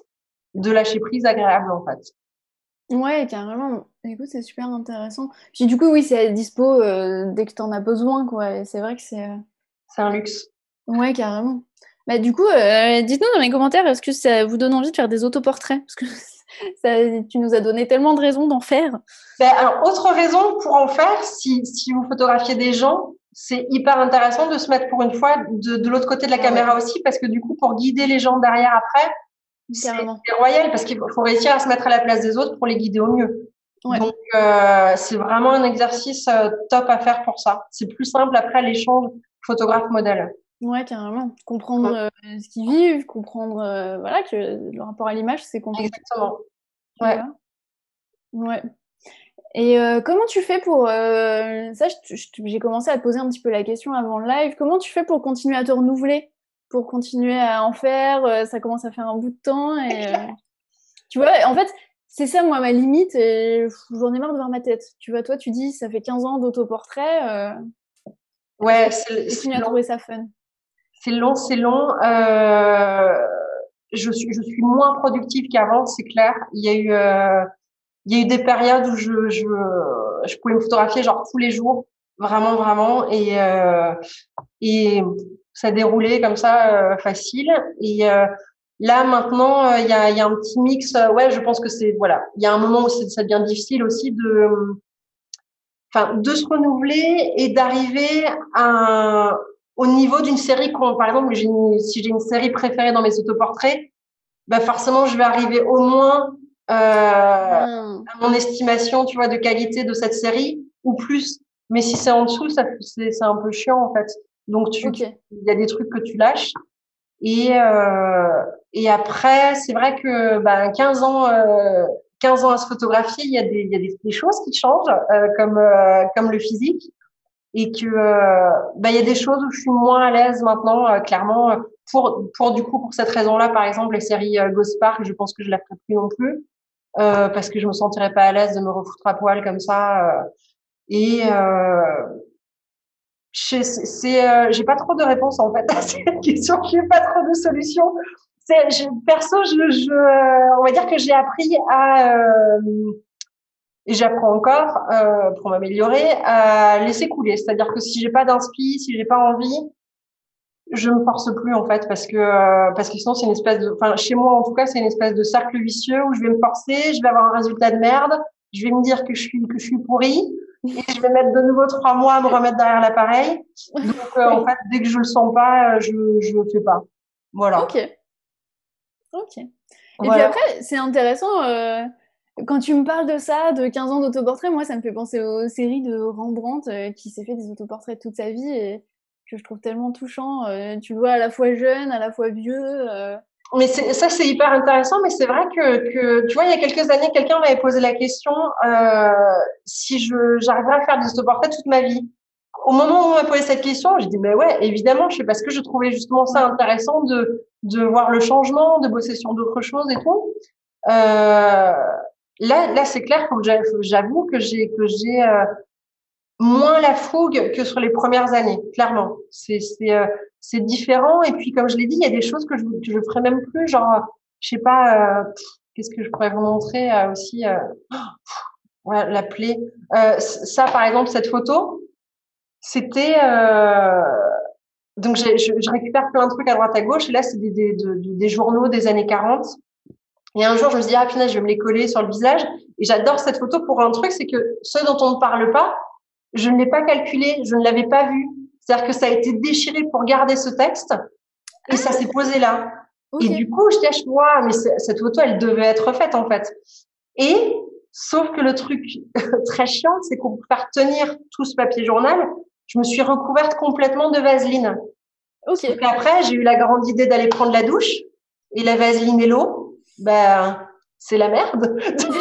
de lâcher prise agréable en fait. Ouais, carrément. Écoute, c'est super intéressant. Puis du coup, oui, c'est à dispo euh, dès que t'en as besoin, quoi. Et c'est vrai que c'est. euh, C'est un luxe. Ouais, carrément. Bah, du coup, euh, dites-nous dans les commentaires, est-ce que ça vous donne envie de faire des autoportraits? Parce que ça, tu nous as donné tellement de raisons d'en faire. Ben, alors, autre raison pour en faire, si, si vous photographiez des gens, c'est hyper intéressant de se mettre pour une fois de, de l'autre côté de la Ah ouais, caméra aussi, parce que du coup, pour guider les gens derrière après, c'est carrément. c'est royal, parce qu'il faut faut réussir à se mettre à la place des autres pour les guider au mieux. Ouais, Donc, euh, c'est vraiment un exercice euh, top à faire pour ça. C'est plus simple après l'échange photographe-modèle. ouais, carrément. Comprendre euh, ce qu'ils vivent, comprendre euh, voilà, que le rapport à l'image, c'est compliqué, Exactement. tu Ouais. vois. Ouais. Et euh, comment tu fais pour... euh, ça, je- je- j'ai commencé à te poser un petit peu la question avant le live. Comment tu fais pour continuer à te renouveler? Pour continuer à en faire? euh, Ça commence à faire un bout de temps. Et, euh, tu vois, en fait, c'est ça, moi, ma limite. Et pff, j'en ai marre de voir ma tête. Tu vois, toi, tu dis, ça fait quinze ans d'autoportrait. Euh, est-ce que Ouais, tu c'est c'est continues à long. trouver ça fun? C'est long, c'est long. Euh, je suis, je suis moins productive qu'avant, c'est clair. Il y a eu, euh, il y a eu des périodes où je, je, je pouvais me photographier genre tous les jours, vraiment, vraiment, et euh, et ça déroulait comme ça euh, facile. Et euh, là maintenant, euh, il y a, il y a un petit mix. euh, ouais, je pense que c'est voilà. Il y a un moment où c'est- ça devient difficile aussi de, enfin, de se renouveler et d'arriver à un- au niveau d'une série qu'on, par exemple, j'ai une- si j'ai une série préférée dans mes autoportraits, bah forcément je vais arriver au moins euh, à Hmm, mon estimation, tu vois, de qualité de cette série ou plus. Mais si c'est en dessous, ça c'est c'est un peu chiant en fait. Donc tu, tu- ok. il y a des trucs que tu lâches. Et, euh, et après, c'est vrai que ben, quinze ans, euh, quinze ans à se photographier, il y a des, il y a des, des choses qui changent, euh, comme, euh, comme le physique. Et que euh, ben, il y a des choses où je suis moins à l'aise maintenant, euh, clairement. Pour, pour du coup, pour cette raison-là, par exemple, les séries euh, Ghost Park, je pense que je la ferai plus non plus, euh, parce que je me sentirais pas à l'aise de me refoutre à poil comme ça. Euh, et euh, c'est, c'est, euh, j'ai pas trop de réponses en fait à cette question. J'ai pas trop de solutions. C'est, je, perso, je, je, on va dire que j'ai appris à, euh, et j'apprends encore euh, pour m'améliorer à laisser couler. C'est-à-dire que si j'ai pas d'inspi, si j'ai pas envie, je me force plus en fait parce que euh, parce que sinon c'est une espèce de, enfin chez moi en tout cas c'est une espèce de cercle vicieux où je vais me forcer, je vais avoir un résultat de merde, je vais me dire que je suis que je suis pourrie et je vais mettre de nouveau trois mois à me remettre derrière l'appareil. Donc euh, en Oui. fait dès que je le sens pas, euh, je je le fais pas. Voilà. Ok. Ok. Et puis Voilà. après, c'est intéressant, euh, quand tu me parles de ça, de quinze ans d'autoportrait, moi, ça me fait penser aux séries de Rembrandt, euh, qui s'est fait des autoportraits toute sa vie et que je trouve tellement touchant. Euh, tu le vois à la fois jeune, à la fois vieux. euh. Mais c'est, ça, c'est hyper intéressant, mais c'est vrai que, que, tu vois, il y a quelques années, quelqu'un m'avait posé la question, euh, si je, j'arriverais à faire des autoportraits toute ma vie. Au moment où on m'a posé cette question, j'ai dit, ben ouais, évidemment, je sais parce que je trouvais justement ça intéressant de, de voir le changement, de bosser sur d'autres choses et tout. Euh, là, là, c'est clair, faut que j'a- faut que j'avoue que j'ai, que j'ai, euh, moins la fougue que sur les premières années, clairement. C'est c'est euh, c'est différent. Et puis comme je l'ai dit, il y a des choses que je que je ferai même plus. Genre, je sais pas, euh, qu'est-ce que je pourrais vous montrer euh, aussi. Euh, ouais, la plaie. Euh, ça, par exemple, cette photo, c'était euh, donc j'ai, je, je récupère plein de trucs à droite à gauche. Et là, c'est des des, de- de- des journaux des années quarante. Et un jour, je me suis dit, ah, punaise, je vais me les coller sur le visage. Et j'adore cette photo pour un truc, c'est que ce dont on ne parle pas, je ne l'ai pas calculé, je ne l'avais pas vu. C'est-à-dire que ça a été déchiré pour garder ce texte et ça s'est posé là. Et Ok. du coup, je dis, moi, mais cette photo, elle devait être faite en fait. Et sauf que le truc très chiant, c'est qu'on pour faire tenir tout ce papier journal, je me suis recouverte complètement de vaseline. Ok. Sauf qu'après, j'ai eu la grande idée d'aller prendre la douche et la vaseline et l'eau, ben c'est la merde.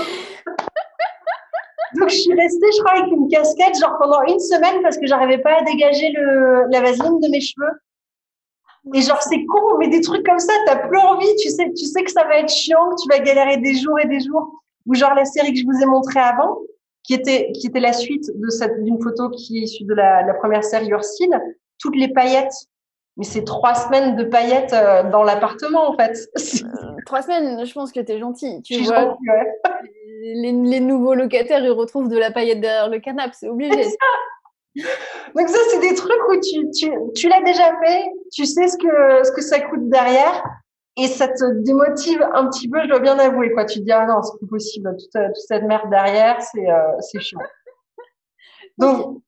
Donc, je suis restée, je crois, avec une casquette, genre pendant une semaine parce que j'arrivais pas à dégager le, la vaseline de mes cheveux. Et genre, c'est con, mais des trucs comme ça, t'as plus envie, tu sais, tu sais que ça va être chiant, que tu vas galérer des jours et des jours. Ou genre la série que je vous ai montrée avant, qui était, qui était la suite de cette, d'une photo qui est issue de la, de la première série Ursine, toutes les paillettes. Mais c'est trois semaines de paillettes euh, dans l'appartement, en fait. Euh, trois semaines, je pense que t'es gentil. Je Tu suis vois, gentille, ouais. les, les nouveaux locataires, ils retrouvent de la paillette derrière le canapé, c'est obligé. Donc ça, c'est des trucs où tu, tu, tu l'as déjà fait, tu sais ce que, ce que ça coûte derrière, et ça te démotive un petit peu, je dois bien avouer, quoi. Tu te dis, ah non, c'est plus possible, toute, toute cette merde derrière, c'est, euh, c'est chiant. Ok. Donc,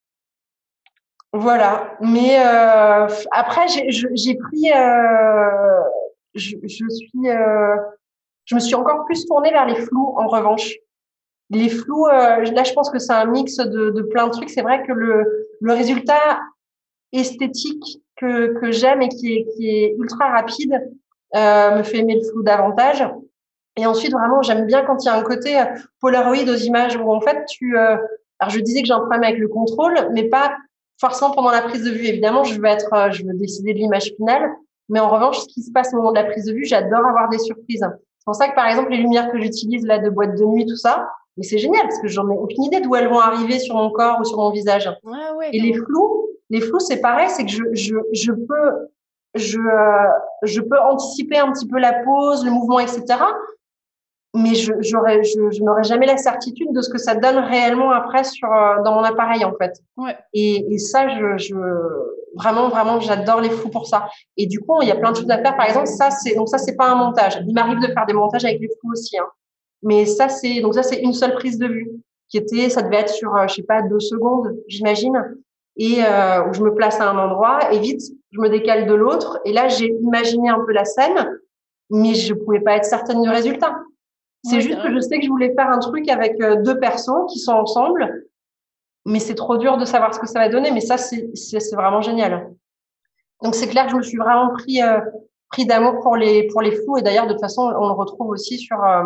voilà. Mais, euh, après, j'ai, je- j'ai pris, euh, je, je suis, euh, je me suis encore plus tournée vers les flous, en revanche. Les flous, euh, là, je pense que c'est un mix de, de plein de trucs. C'est vrai que le, le résultat esthétique que, que j'aime et qui est, qui est ultra rapide euh, me fait aimer le flou davantage. Et ensuite, vraiment, j'aime bien quand il y a un côté euh, Polaroid aux images où en fait, tu... Euh, alors, je disais que j'ai un problème avec le contrôle, mais pas forcément pendant la prise de vue. Évidemment, je veux être, euh, je veux décider de l'image finale, mais en revanche, ce qui se passe au moment de la prise de vue, j'adore avoir des surprises. C'est pour ça que, par exemple, les lumières que j'utilise là de boîte de nuit, tout ça, mais c'est génial parce que j'en ai aucune idée d'où elles vont arriver sur mon corps ou sur mon visage. Ouais, ouais, Et les carrément. flous, les flous, c'est pareil, c'est que je, je, je peux, je, euh, je peux anticiper un petit peu la pose, le mouvement, et cetera. Mais je, j'aurais, je, je n'aurais jamais la certitude de ce que ça donne réellement après sur, euh, dans mon appareil, en fait. Ouais. Et, et ça, je, je, vraiment, vraiment, j'adore les flous pour ça. Et du coup, il y a plein de choses à faire. Par exemple, ça, c'est, donc ça, c'est pas un montage. Il m'arrive de faire des montages avec les flous aussi, hein. Mais ça, c'est, donc ça, c'est une seule prise de vue qui était, ça devait être sur, euh, je sais pas, deux secondes, j'imagine. Et euh, où je me place à un endroit et vite, je me décale de l'autre. Et là, j'ai imaginé un peu la scène, mais je pouvais pas être certaine du résultat. C'est Ouais, juste que je carrément. sais que je voulais faire un truc avec euh, deux personnes qui sont ensemble, mais c'est trop dur de savoir ce que ça va donner. Mais ça, c'est, c'est, c'est vraiment génial. Donc c'est clair que je me suis vraiment pris euh, pris d'amour pour les pour les flous. Et d'ailleurs, de toute façon, on le retrouve aussi sur euh,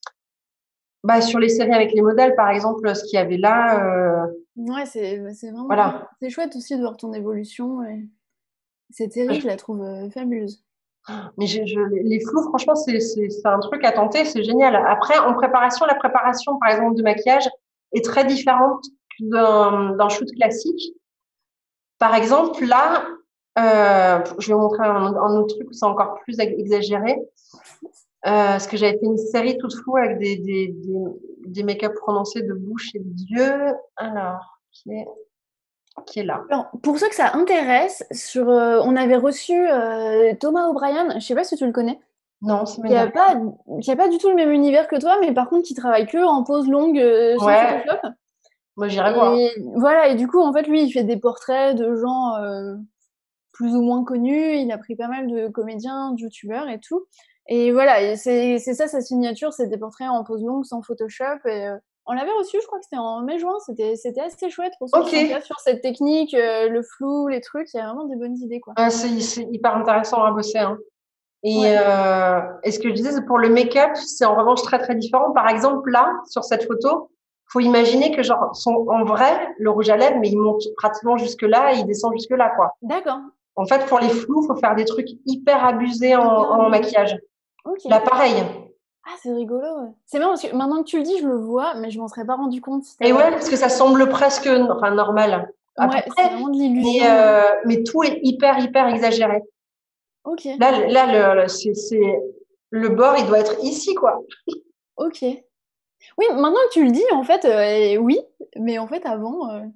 bah, sur les séries avec les modèles, par exemple, ce qu'il y avait là. Euh, Ouais, c'est c'est vraiment cool. voilà. C'est chouette aussi de voir ton évolution. Et cette série, je la trouve euh, fabuleuse. Mais je, je, les flous, franchement, c'est c'est c'est un truc à tenter, c'est génial. Après, en préparation, la préparation, par exemple, de maquillage est très différente d'un d'un shoot classique. Par exemple, là, euh, je vais vous montrer un, un autre truc où c'est encore plus exagéré. Euh, parce que j'avais fait une série toute floue avec des, des, des, des make-up prononcés de bouche et d'yeux. Alors, qui est, qui est là? Alors, pour ceux que ça intéresse, sur, euh, on avait reçu euh, Thomas O'Brien, je sais pas si tu le connais, Non, ça me qui dit a rien. pas, qui a pas du tout le même univers que toi, mais par contre qui travaille que en pose longue euh, sans Ouais, Photoshop. moi j'irai voir. Et voilà, et du coup, en fait, lui, il fait des portraits de gens euh, plus ou moins connus. Il a pris pas mal de comédiens, de youtubeurs et tout. Et voilà, et c'est c'est ça sa signature, c'est des portraits en pose longue sans Photoshop. Et euh, on l'avait reçu, je crois que c'était en mai-juin. C'était c'était assez chouette pour ceux qui Ok. sont pas sur cette technique, euh, le flou, les trucs. Il y a vraiment des bonnes idées, quoi. Ah, c'est c'est hyper intéressant à bosser, hein. Et, Ouais, euh, et ce que je disais, c'est pour le make-up, c'est en revanche très très différent. Par exemple, là, sur cette photo, faut imaginer que genre, son, en vrai, le rouge à lèvres, mais il monte pratiquement jusque là et il descend jusque là, quoi. d'accord. En fait, pour les flous, faut faire des trucs hyper abusés en, Hyper en abusé. maquillage. Ok. Là, pareil. Ah, c'est rigolo. Ouais. C'est marrant parce que maintenant que tu le dis, je le vois, mais je m'en serais pas rendu compte si Et t'avais ouais, raison. parce que ça semble presque, enfin, normal, à peu Ouais, c'est près. vraiment de Mais, l'illusion. Ouais. euh, mais tout est hyper, hyper exagéré. Ok, Là, le- là, le, le- c'est, c'est, le bord, il doit être ici, quoi. ok. Oui, maintenant que tu le dis, en fait, euh, oui, mais en fait, avant, euh,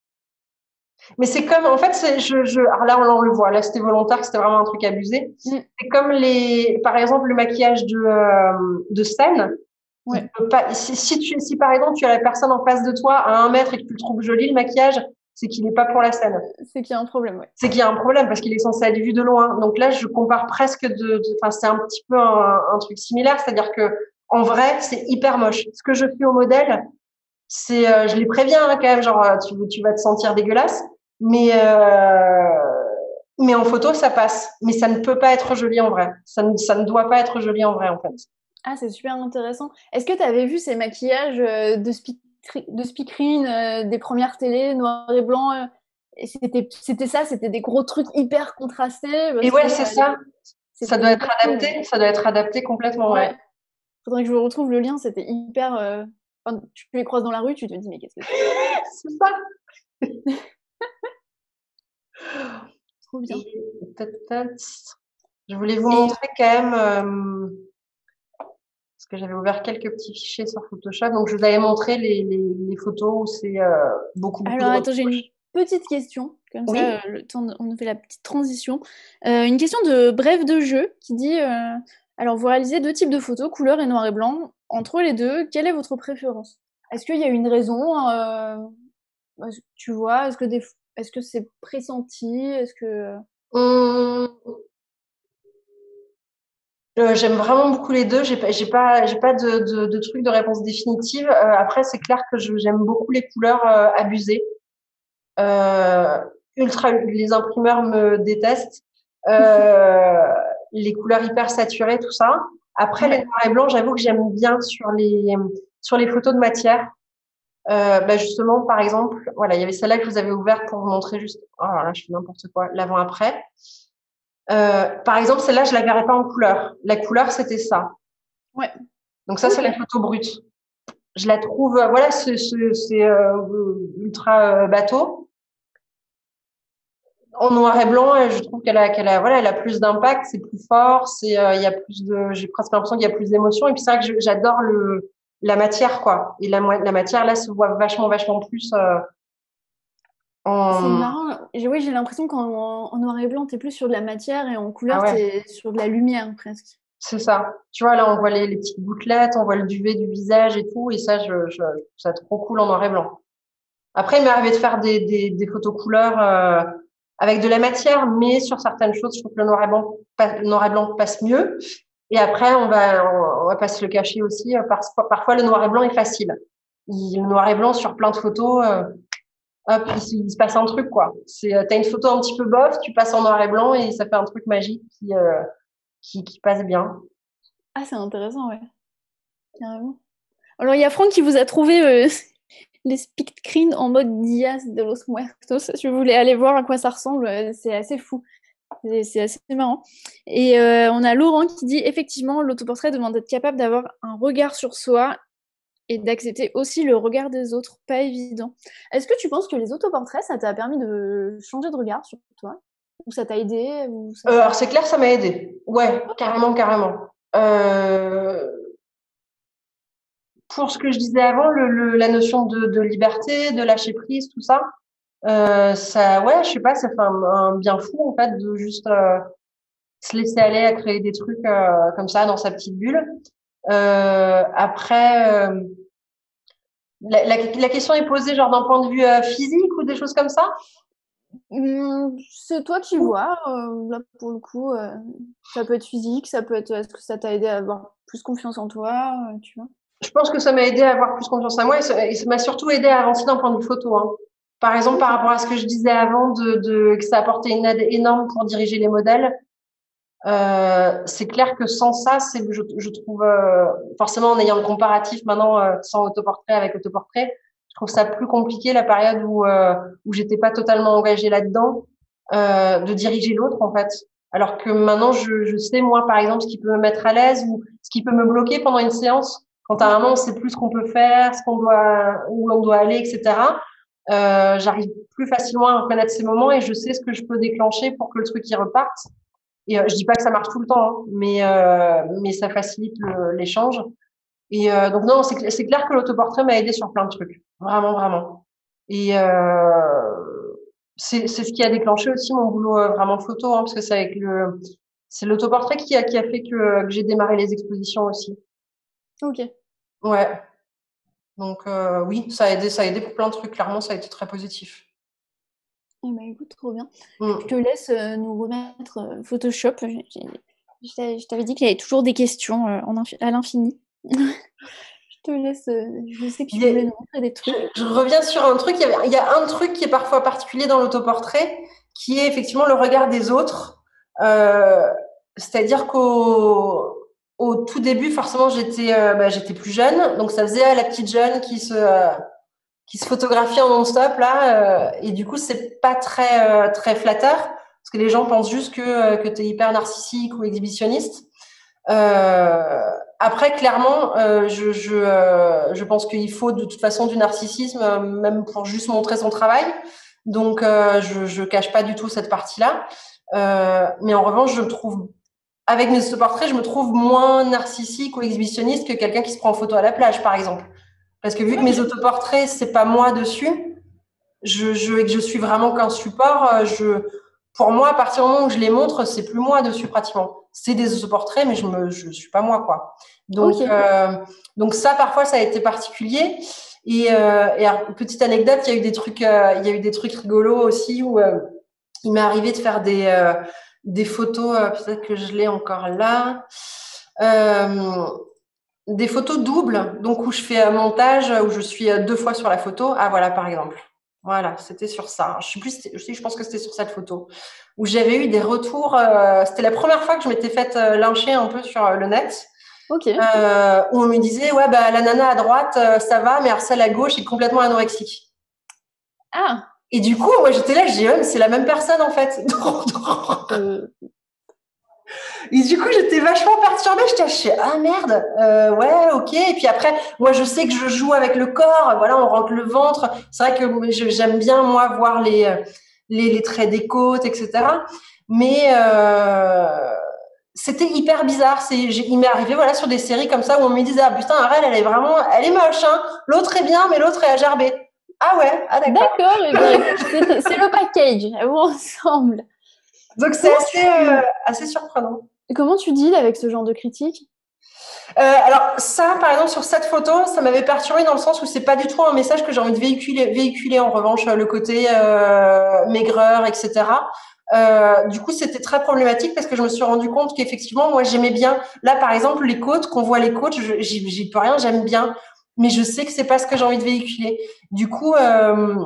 Mais c'est comme, en fait, c'est, je, je, alors là, on, on le voit. Là, c'était volontaire, c'était vraiment un truc abusé. mm, C'est comme les, par exemple, le maquillage de, euh, de scène. Il ouais, peut pas, si, si tu, si par exemple, tu as la personne en face de toi à un mètre et que tu le trouves joli, le maquillage, c'est qu'il n'est pas pour la scène. c'est qu'il y a un problème, ouais. C'est qu'il y a un problème parce qu'il est censé être vu de loin. Donc là, je compare presque de, enfin, c'est un petit peu un, un truc similaire. C'est-à-dire que, en vrai, c'est hyper moche. Ce que je fais au modèle, c'est, euh, je les préviens, hein, quand même, genre, euh, tu, tu vas te sentir dégueulasse. Mais, euh, mais en photo, ça passe. Mais ça ne peut pas être joli en vrai. Ça ne, ça ne doit pas être joli en vrai, en fait. Ah, c'est super intéressant. Est-ce que tu avais vu ces maquillages euh, de, speak de speakerine, euh, des premières télés, noir et blanc euh, et c'était, c'était ça, c'était des gros trucs hyper contrastés Et parce que ouais, c'est à ça. l'époque, Ça c'était doit être hyper cool. adapté. Ça doit être adapté complètement, ouais. Ouais, faudrait que je retrouve le lien, c'était hyper. Euh, Enfin, tu les croises dans la rue, tu te dis, mais qu'est-ce que c'est? C'est ça. Trop bien. Et, je voulais vous Et montrer quand même, euh, parce que j'avais ouvert quelques petits fichiers sur Photoshop. Donc, je vous avais montré les, les, les photos où c'est euh, beaucoup, beaucoup de alors, attends, j'ai une retouches. petite question. Comme ça, Oui. euh, le temps de- on nous fait la petite transition. Euh, une question de Bref de jeu qui dit euh, alors, vous réalisez deux types de photos, couleur et noir et blanc. Entre les deux, quelle est votre préférence? Est-ce qu'il y a une raison euh, est-ce- Tu vois, est-ce que des, est-ce que c'est pressenti? Est-ce que. Hum, euh, j'aime vraiment beaucoup les deux. J'ai pas, j'ai pas, j'ai pas de, de, de truc de réponse définitive. Euh, après, c'est clair que je- j'aime beaucoup les couleurs euh, abusées. Euh, ultra, les imprimeurs me détestent. Euh, les couleurs hyper saturées, tout ça. Après, les Ouais, noirs et blancs, j'avoue que j'aime bien sur les, sur les photos de matière. Euh, bah justement, par exemple, voilà, il y avait celle-là que je vous avais ouverte pour vous montrer juste, oh là, je fais n'importe quoi, l'avant-après. Euh, par exemple, celle-là, je la verrais pas en couleur. La couleur, c'était ça. ouais, Donc ça, c'est ok. la photo brute. Je la trouve, euh, voilà, c'est c'est- c'est, euh, ultra euh, bateau. En noir et blanc, euh, je trouve qu'elle a, qu'elle a, voilà, elle a plus d'impact, c'est plus fort, c'est, euh, il y a plus de, j'ai presque l'impression qu'il y a plus d'émotion. Et puis c'est vrai que je- j'adore le, la matière, quoi. Et la, mo- la matière, là, se voit vachement, vachement plus euh, C'est en, marrant. J'ai- Oui, j'ai l'impression qu'en en noir et blanc, t'es plus sur de la matière et en ah couleur, ouais, t'es sur de la lumière presque. c'est ça. Tu vois, là, on voit les, les petites gouttelettes, on voit le duvet du visage et tout, et ça, je, je, je trouve ça trop cool en noir et blanc. Après, il m'est arrivé de faire des, des, des photos couleurs euh, avec de la matière, mais sur certaines choses, je trouve que le noir et blanc, pa- le noir et blanc passe mieux. Et après, on va, on, on va pas se le cacher aussi, euh, parce que parfois le noir et blanc est facile. Il- le noir et blanc sur plein de photos, euh, hop, il, il se passe un truc, quoi. C'est, euh, t'as une photo un petit peu bof, tu passes en noir et blanc et ça fait un truc magique qui, euh, qui, qui passe bien. Ah, c'est intéressant, ouais, carrément. Alors, il y a Franck qui vous a trouvé euh, les speed screens en mode Diaz de los Muertos. Si vous voulez aller voir à quoi ça ressemble, euh, c'est assez fou. C'est c'est assez marrant. Et euh, on a Laurent qui dit effectivement, l'autoportrait demande d'être capable d'avoir un regard sur soi et d'accepter aussi le regard des autres. Pas évident. Est-ce que tu penses que les autoportraits, ça t'a permis de changer de regard sur toi? Ou ça t'a aidé ou ça Euh, t'a... alors c'est clair, ça m'a aidé. Ouais, carrément, carrément. Euh, pour ce que je disais avant, le, le, la notion de, de liberté, de lâcher prise, tout ça, euh, ça, ouais, je sais pas, ça fait un, un bien fou en fait de juste euh, se laisser aller à créer des trucs euh, comme ça dans sa petite bulle. Euh, après, euh, la, la, la question est posée genre d'un point de vue euh, physique ou des choses comme ça. Hum, c'est toi qui vois. Euh, là, pour le coup, euh, ça peut être physique, ça peut être. Est-ce que ça t'a aidé à avoir plus confiance en toi, euh, tu vois? Je pense que ça m'a aidé à avoir plus confiance en moi et ça, et ça m'a surtout aidé à avancer d'un point de vue photo. Hein. Par exemple, par Ok. rapport à ce que je disais avant, de, de que ça apportait une aide énorme pour diriger les modèles. Euh, c'est clair que sans ça, c'est, je, je trouve, euh, forcément en ayant le comparatif maintenant euh, sans autoportrait avec autoportrait, je trouve ça plus compliqué la période où euh, où j'étais pas totalement engagée là-dedans, euh, de diriger l'autre en fait. Alors que maintenant, je, je sais moi par exemple ce qui peut me mettre à l'aise ou ce qui peut me bloquer pendant une séance. Quand à un moment on sait plus ce qu'on peut faire, ce qu'on doit, où on doit aller, et cetera. Euh, j'arrive plus facilement à reconnaître ces moments et je sais ce que je peux déclencher pour que le truc y reparte. Et euh, je dis pas que ça marche tout le temps, hein, mais euh, mais ça facilite l'échange. Et euh, donc non, c'est c'est clair que l'autoportrait m'a aidé sur plein de trucs, vraiment vraiment. Et euh, c'est c'est ce qui a déclenché aussi mon boulot euh, vraiment photo, hein, parce que c'est avec le c'est l'autoportrait qui a qui a fait que, que j'ai démarré les expositions aussi. Ok. Ouais. Donc euh, oui, ça a aidé, ça a aidé pour plein de trucs. Clairement, ça a été très positif. Eh ben, écoute, trop bien. Je te Mm. laisse euh, nous remettre euh, Photoshop. J'ai- j'ai- Je t'a- je t'avais dit qu'il y avait toujours des questions euh, en infi- à l'infini. Je te laisse. Euh, je sais que Il tu y a- voulais nous montrer des Je, trucs. je reviens sur un truc. Il y, avait, il y a un truc qui est parfois particulier dans l'autoportrait, qui est effectivement le regard des autres. Euh, C'est-à-dire qu'au au tout début, forcément, j'étais euh, bah, j'étais plus jeune, donc ça faisait euh, la petite jeune qui se euh, qui se photographie en non-stop là, euh, et du coup, c'est pas très euh, très flatteur parce que les gens pensent juste que euh, que t'es hyper narcissique ou exhibitionniste. Euh, après, clairement, euh, je, je, euh, je pense qu'il faut de toute façon du narcissisme, euh, même pour juste montrer son travail. Donc, euh, je, je cache pas du tout cette partie-là. Euh, mais en revanche, je me trouve, avec mes autoportraits, je me trouve moins narcissique ou exhibitionniste que quelqu'un qui se prend en photo à la plage, par exemple. Parce que vu que mes Ok. autoportraits, c'est pas moi dessus, je, je, et que je suis vraiment qu'un support, euh, je, pour moi, à partir du moment où je les montre, c'est plus moi dessus pratiquement. C'est des autoportraits, mais je me, je suis pas moi, quoi. Donc, Ok. euh, donc ça, parfois, ça a été particulier. Et, euh, et alors, petite anecdote, il y a eu des trucs, euh, il y a eu des trucs rigolos aussi où euh, il m'est arrivé de faire des, euh, des photos. Euh, peut-être que je l'ai encore là. Euh, des photos doubles, donc où je fais un montage, où je suis euh, deux fois sur la photo. Ah voilà, par exemple. Voilà, c'était sur ça. Je sais plus, je sais, je pense que c'était sur cette photo où j'avais eu des retours. Euh, c'était la première fois que je m'étais faite euh, lyncher un peu sur euh, le net, Ok. euh, où on me disait ouais bah la nana à droite euh, ça va, mais alors celle à gauche est complètement anorexique. Ah. Et du coup, moi j'étais là, je dis ouais, mais c'est la même personne en fait. Euh, Et du coup, j'étais vachement perturbée. Je disais, ah merde, euh, ouais, ok. Et puis après, moi, je sais que je joue avec le corps. Voilà, on rentre le ventre. C'est vrai que j'aime bien, moi, voir les, les, les traits des côtes, et cetera. Mais euh, c'était hyper bizarre. C'est, il m'est arrivé, voilà, sur des séries comme ça où on me disait, ah putain, Arel, elle est vraiment, elle est moche, hein. L'autre est bien, mais l'autre est à gerber. Ah ouais, ah d'accord. D'accord. Eh bien, écoute, c'est c'est le package. J'avoue, ensemble. Donc c'est Comment assez, euh, tu assez surprenant. comment tu deals avec ce genre de critique? Euh, alors ça, par exemple, sur cette photo, ça m'avait perturbé dans le sens où c'est pas du tout un message que j'ai envie de véhiculer. Véhiculer en revanche le côté euh, maigreur, et cetera. Euh, du coup, c'était très problématique parce que je me suis rendu compte qu'effectivement, moi, j'aimais bien. Là, par exemple, les côtes, qu'on voit les côtes, je- j'y j'y peux rien, j'aime bien, mais je sais que c'est pas ce que j'ai envie de véhiculer. Du coup, euh,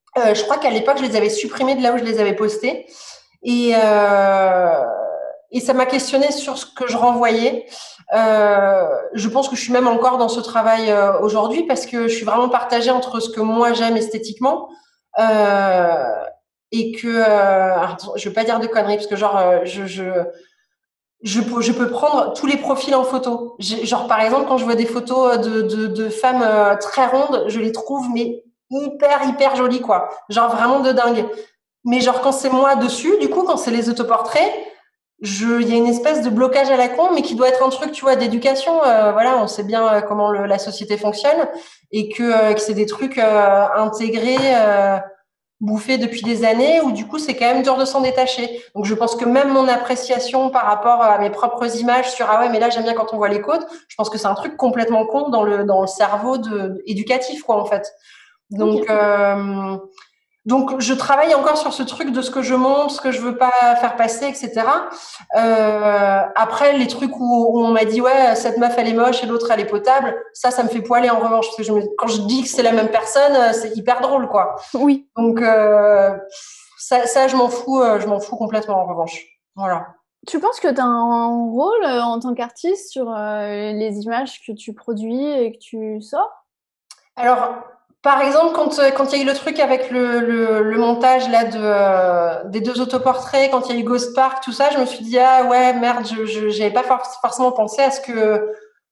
Euh, je crois qu'à l'époque, je les avais supprimées de là où je les avais postées. Et, euh, et ça m'a questionné sur ce que je renvoyais. Euh, je pense que je suis même encore dans ce travail euh, aujourd'hui parce que je suis vraiment partagée entre ce que moi j'aime esthétiquement euh, et que euh, alors, je veux pas dire de conneries parce que genre euh, je, je je peux, je peux prendre tous les profils en photo. J'ai- Genre, par exemple, quand je vois des photos de, de, de femmes euh, très rondes, je les trouve mais hyper, hyper jolies, quoi. Genre vraiment de dingue. Mais genre, quand c'est moi dessus, du coup, quand c'est les autoportraits, je, il y a une espèce de blocage à la con, mais qui doit être un truc, tu vois, d'éducation. Euh, voilà, on sait bien euh, comment le, la société fonctionne et que, euh, que c'est des trucs euh, intégrés. Euh, bouffé depuis des années où du coup c'est quand même dur de s'en détacher. Donc je pense que même mon appréciation par rapport à mes propres images sur ah ouais mais là j'aime bien quand on voit les côtes, je pense que c'est un truc complètement con dans le dans le cerveau de éducatif quoi en fait. Donc Ok. euh, donc, je travaille encore sur ce truc de ce que je montre, ce que je veux pas faire passer, et cetera. Euh, après, les trucs où, où on m'a dit ouais, cette meuf elle est moche et l'autre elle est potable, ça, ça me fait poiler en revanche parce que je me, quand je dis que c'est la même personne, c'est hyper drôle quoi. Oui. Donc euh, ça, ça, je m'en fous, euh, je m'en fous complètement en revanche. Voilà. Tu penses que tu as un rôle euh, en tant qu'artiste sur euh, les images que tu produis et que tu sors? Alors, par exemple, quand euh, quand il y a eu le truc avec le, le, le montage là de euh, des deux autoportraits, quand il y a eu Ghost Park, tout ça, je me suis dit ah ouais merde, je je j'avais pas for- forcément pensé à ce que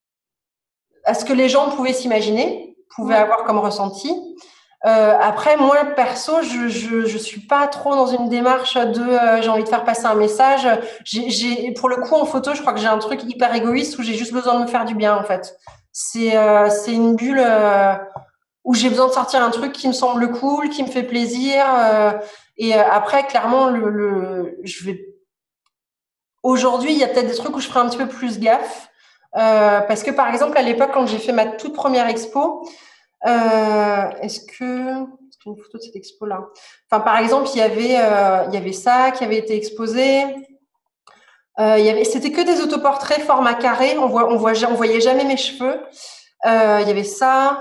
à ce que les gens pouvaient s'imaginer, pouvaient Ouais. avoir comme ressenti. Euh, après, moi, perso, je, je, je suis pas trop dans une démarche de euh, j'ai envie de faire passer un message. J'ai, j'ai, pour le coup, en photo, je crois que j'ai un truc hyper égoïste où j'ai juste besoin de me faire du bien, en fait. C'est, euh, c'est une bulle euh, où j'ai besoin de sortir un truc qui me semble cool, qui me fait plaisir. Euh, et euh, après, clairement, le, le, je vais aujourd'hui, il y a peut-être des trucs où je ferai un petit peu plus gaffe. Euh, parce que par exemple, à l'époque, quand j'ai fait ma toute première expo, euh, est-ce que est-ce qu'il y a une photo de cette expo-là? Enfin, par exemple, il y avait euh, il y avait ça qui avait été exposé. Euh, il y avait, c'était que des autoportraits format carré. On voit, on voit, on voyait jamais mes cheveux. Euh, il y avait ça.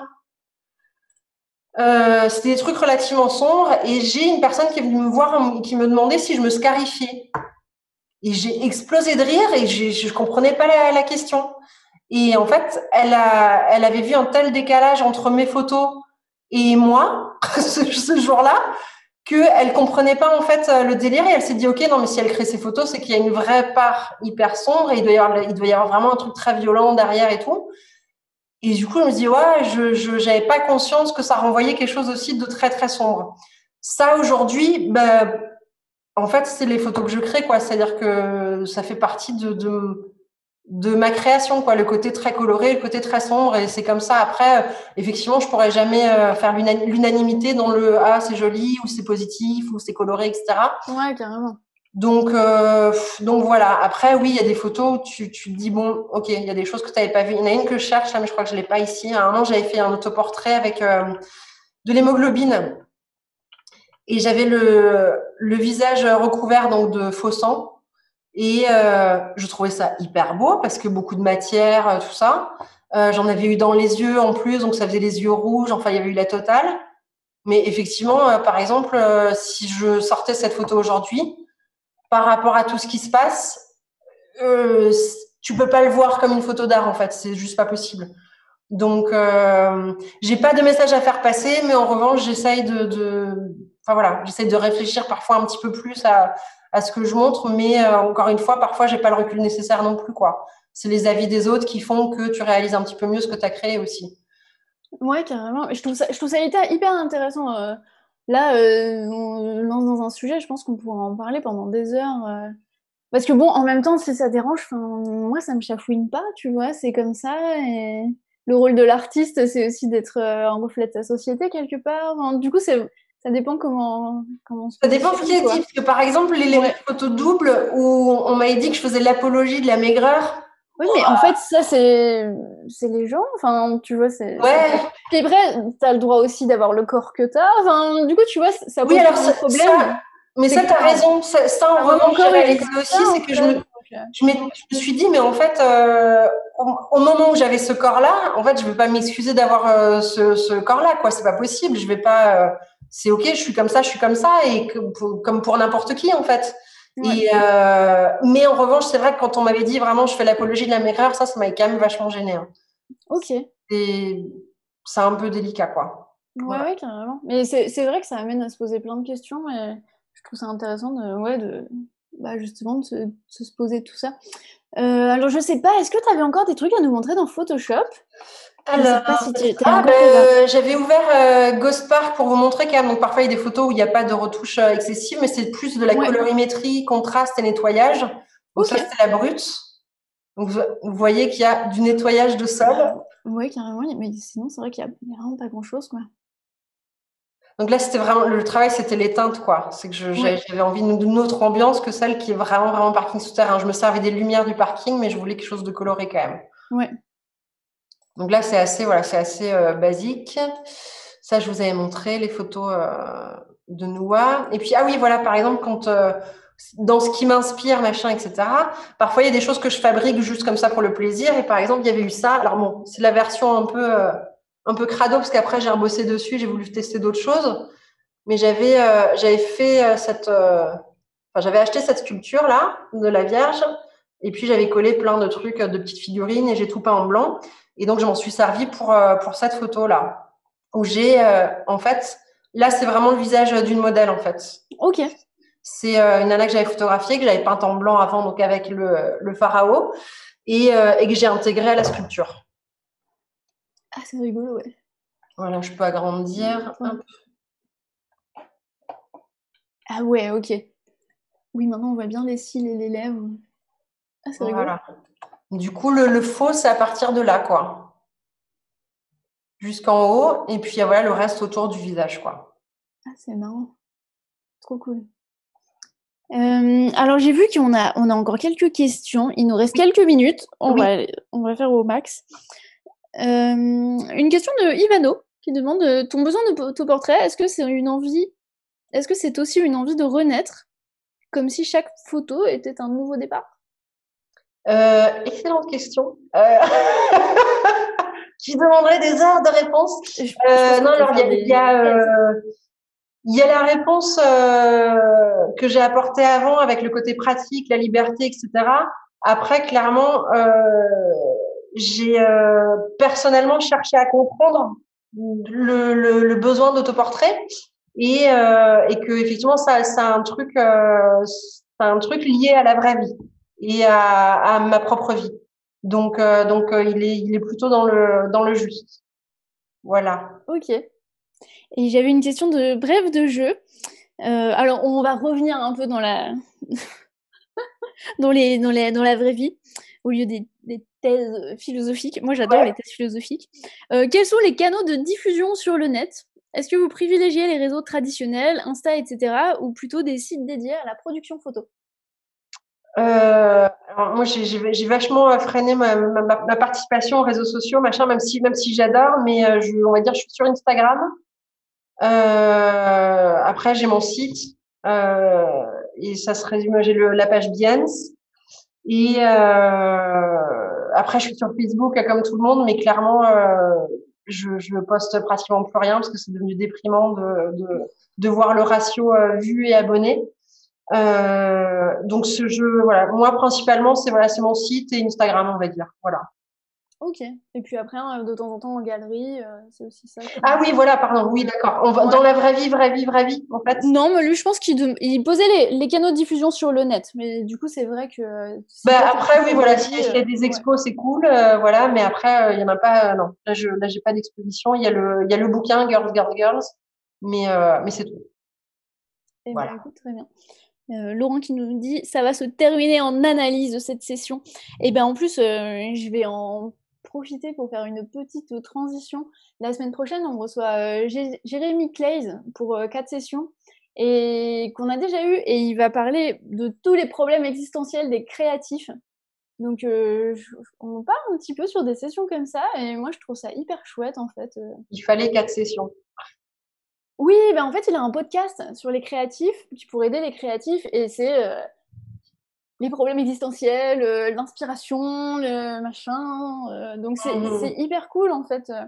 Euh, c'était des trucs relativement sombres. Et j'ai une personne qui est venue me voir et qui me demandait si je me scarifiais. Et j'ai explosé de rire et je, je comprenais pas la, la question. Et en fait, elle a, elle avait vu un tel décalage entre mes photos et moi ce, ce jour-là qu'elle comprenait pas en fait le délire et elle s'est dit ok non mais si elle crée ces photos c'est qu'il y a une vraie part hyper sombre et il doit y avoir, il doit y avoir vraiment un truc très violent derrière et tout. Et du coup je me dis ouais je je j'avais pas conscience que ça renvoyait quelque chose aussi de très très sombre. Ça aujourd'hui ben en fait c'est les photos que je crée quoi, c'est-à-dire que ça fait partie de, de de ma création, quoi, le côté très coloré, le côté très sombre, et c'est comme ça. Après, euh, effectivement, je pourrais jamais euh, faire l'unanimité dans le ah c'est joli ou c'est positif ou c'est coloré, et cetera. Ouais, carrément. Donc euh, donc voilà. Après, oui, il y a des photos où tu tu te dis bon, ok, il y a des choses que tu n'avais pas vues. Il y en a une que je cherche, mais je crois que je l'ai pas ici. À un moment, j'avais fait un autoportrait avec euh, de l'hémoglobine et j'avais le le visage recouvert donc de faux sang. Et euh, je trouvais ça hyper beau parce que beaucoup de matière, euh, tout ça. Euh, j'en avais eu dans les yeux en plus, donc ça faisait les yeux rouges. Enfin, il y avait eu la totale. Mais effectivement, euh, par exemple, euh, si je sortais cette photo aujourd'hui, par rapport à tout ce qui se passe, euh, tu peux pas le voir comme une photo d'art en fait. C'est juste pas possible. Donc, euh, j'ai pas de message à faire passer, mais en revanche, j'essaye de, de, enfin voilà, j'essaye de réfléchir parfois un petit peu plus à, à ce que je montre, mais euh, encore une fois, parfois, j'ai pas le recul nécessaire non plus, quoi. C'est les avis des autres qui font que tu réalises un petit peu mieux ce que tu as créé aussi. Ouais, carrément. Je trouve ça, je trouve ça hyper, hyper intéressant. euh. Là, euh, on lance dans un sujet, je pense qu'on pourra en parler pendant des heures. euh. Parce que bon, en même temps, si ça dérange, enfin, moi, ça me chafouine pas, tu vois, c'est comme ça. Et le rôle de l'artiste, c'est aussi d'être euh, un reflet de sa société quelque part. Enfin, du coup, c'est, ça dépend comment, comment on se Ça dépend ce qui positionne, est dit, quoi. parce que par exemple, les, les Ouais. photos doubles où on m'avait dit que je faisais l'apologie de la maigreur. Oui, mais en fait, ça, c'est, c'est les gens. Enfin, tu vois, c'est, c'est Ouais, pas... Puis après, t'as le droit aussi d'avoir le corps que t'as. Enfin, du coup, tu vois, ça oui, pose alors pas un ça, ça problème. mais C'est ça, que tu as t'as, raison. Ça, ça, en t'as mon revanche, corps, j'ai il est réalisé comme ça, aussi, en c'est que je fait. me, Donc, euh, je, m'ai- je me suis dit, mais en fait, euh, au, au moment où j'avais ce corps-là, en fait, je vais pas m'excuser d'avoir euh, ce, ce corps-là, quoi. C'est pas possible. Je vais pas. Euh, c'est ok, je suis comme ça, je suis comme ça, et que, pour, comme pour n'importe qui en fait. Ouais. Et euh, mais en revanche, c'est vrai que quand on m'avait dit vraiment, je fais l'apologie de la maigreur, ça, ça m'avait quand même vachement gêné. Hein. Ok. Et c'est un peu délicat, quoi. Ouais, Voilà. ouais, carrément. Mais c'est c'est vrai que ça amène à se poser plein de questions et je trouve ça intéressant de, ouais, de, bah, justement, de se, de se poser tout ça. Euh, alors, je sais pas, est-ce que tu avais encore des trucs à nous montrer dans Photoshop? Je sais Alors, pas si tu avais ah, encore préparé. ben, j'avais ouvert euh, Ghost Park pour vous montrer quand même. Donc parfois il y a des photos où il n'y a pas de retouche euh, excessive, mais c'est plus de la Ouais. colorimétrie, contraste et nettoyage. Donc Ok. ça c'était la brute. Donc vous, vous voyez qu'il y a du nettoyage de sol. Ouais, carrément. Mais sinon, c'est vrai qu'il y a, il y a vraiment pas grand-chose, quoi. Donc là c'était vraiment le travail, c'était les teintes quoi. C'est que je- Ouais. j'avais envie d'une autre ambiance que celle qui est vraiment vraiment parking souterrain. Je me servais des lumières du parking, mais je voulais quelque chose de coloré quand même. Ouais. Donc là c'est assez voilà, c'est assez euh, basique. Ça je vous avais montré les photos euh, de Noah. Et puis ah oui voilà par exemple quand euh, dans ce qui m'inspire machin et cetera. Parfois il y a des choses que je fabrique juste comme ça pour le plaisir. Et par exemple il y avait eu ça. Alors bon c'est la version un peu euh, un peu crado parce qu'après j'ai rebossé dessus, j'ai voulu tester d'autres choses. Mais j'avais euh, j'avais fait euh, cette euh, enfin j'avais acheté cette sculpture là de la Vierge et puis j'avais collé plein de trucs de petites figurines et j'ai tout peint en blanc et donc je m'en suis servi pour euh, pour cette photo là où j'ai euh, en fait là c'est vraiment le visage d'une modèle en fait. Ok. C'est euh, une nana que j'avais photographiée que j'avais peinte en blanc avant donc avec le le pharaon et euh, et que j'ai intégré à la sculpture. Ah, c'est rigolo, ouais. Voilà, je peux agrandir. Hop. Ah ouais, ok. Oui, maintenant on voit bien les cils et les lèvres. Ah, c'est rigolo. Voilà. Du coup le, le faux c'est à partir de là quoi. Jusqu'en haut, et puis voilà le reste autour du visage, quoi. Ah, c'est marrant. Trop cool. Euh, alors j'ai vu qu'on a, on a encore quelques questions. Il nous reste quelques minutes. On Oui. va, on va faire au max. Euh, une question de Ivano qui demande euh, ton besoin de autoportrait. Est-ce que c'est une envie, est-ce que c'est aussi une envie de renaître, comme si chaque photo était un nouveau départ? Euh, excellente question. Euh... qui demanderait des heures de réponse. Je, je Euh, pense qu'on non, peut alors il y faire a, des il y a, thèses. euh, il y a la réponse euh, que j'ai apportée avant avec le côté pratique, la liberté, et cetera. Après, clairement, euh, j'ai euh, personnellement cherché à comprendre le, le, le besoin d'autoportrait et, euh, et que effectivement ça, ça a un truc, euh, c'est un truc lié à la vraie vie et à, à ma propre vie. Donc, euh, donc euh, il est, il est plutôt dans le, dans le juste. Voilà. Ok. Et j'avais une question de bref de jeu. Euh, alors on va revenir un peu dans la, dans les, dans les, dans la vraie vie au lieu des, des thèses philosophiques. Moi, j'adore Ouais. les thèses philosophiques. Euh, quels sont les canaux de diffusion sur le net? Est-ce que vous privilégiez les réseaux traditionnels, Insta, et cetera, ou plutôt des sites dédiés à la production photo? Euh, alors moi, j'ai, j'ai, j'ai vachement freiné ma, ma, ma participation aux réseaux sociaux, machin, même si, même si j'adore, mais euh, je, on va dire, je suis sur Instagram. Euh, après, j'ai mon site euh, et ça se résume. J'ai le, la page Behance. Et euh, après, je suis sur Facebook comme tout le monde, mais clairement, euh, je, je poste pratiquement plus rien parce que c'est devenu déprimant de, de, de voir le ratio euh, vues et abonnés. Euh, donc ce jeu, voilà, moi principalement, c'est voilà, c'est mon site et Instagram, on va dire. Voilà. Ok. Et puis après, hein, de temps en temps en galerie, euh, c'est aussi ça qui... Ah oui, voilà, pardon. Oui, d'accord. On va Ouais. dans la vraie vie, vraie vie, vraie vie, en fait. Non, mais lui, je pense qu'il de... il posait les, les canaux de diffusion sur le net. Mais du coup, c'est vrai que euh, si Bah toi, t'es après, oui, plutôt voilà, vraie s'il vie, y a euh, des ouais. expos, c'est cool, euh, voilà, mais après, euh, il y en a pas, euh, non. Là, je, là, j'ai pas d'exposition. Il y a le, il y a le bouquin Girls, Girls, Girls, mais, euh, mais c'est tout. Eh ben, Voilà. écoute, très bien. Euh, Laurent qui nous dit ça va se terminer en analyse de cette session. Et ben en plus, euh, je vais en profiter pour faire une petite transition. La semaine prochaine, on reçoit euh, Jé- Jérémy Clays pour euh, quatre sessions et qu'on a déjà eu et il va parler de tous les problèmes existentiels des créatifs. Donc euh, je- on part un petit peu sur des sessions comme ça et moi je trouve ça hyper chouette en fait. euh. Il fallait quatre sessions. Oui, ben en fait il a un podcast sur les créatifs qui pour aider les créatifs et c'est euh, les problèmes existentiels, euh, l'inspiration, le machin. Euh, donc c'est c'est Mhm. hyper cool en fait.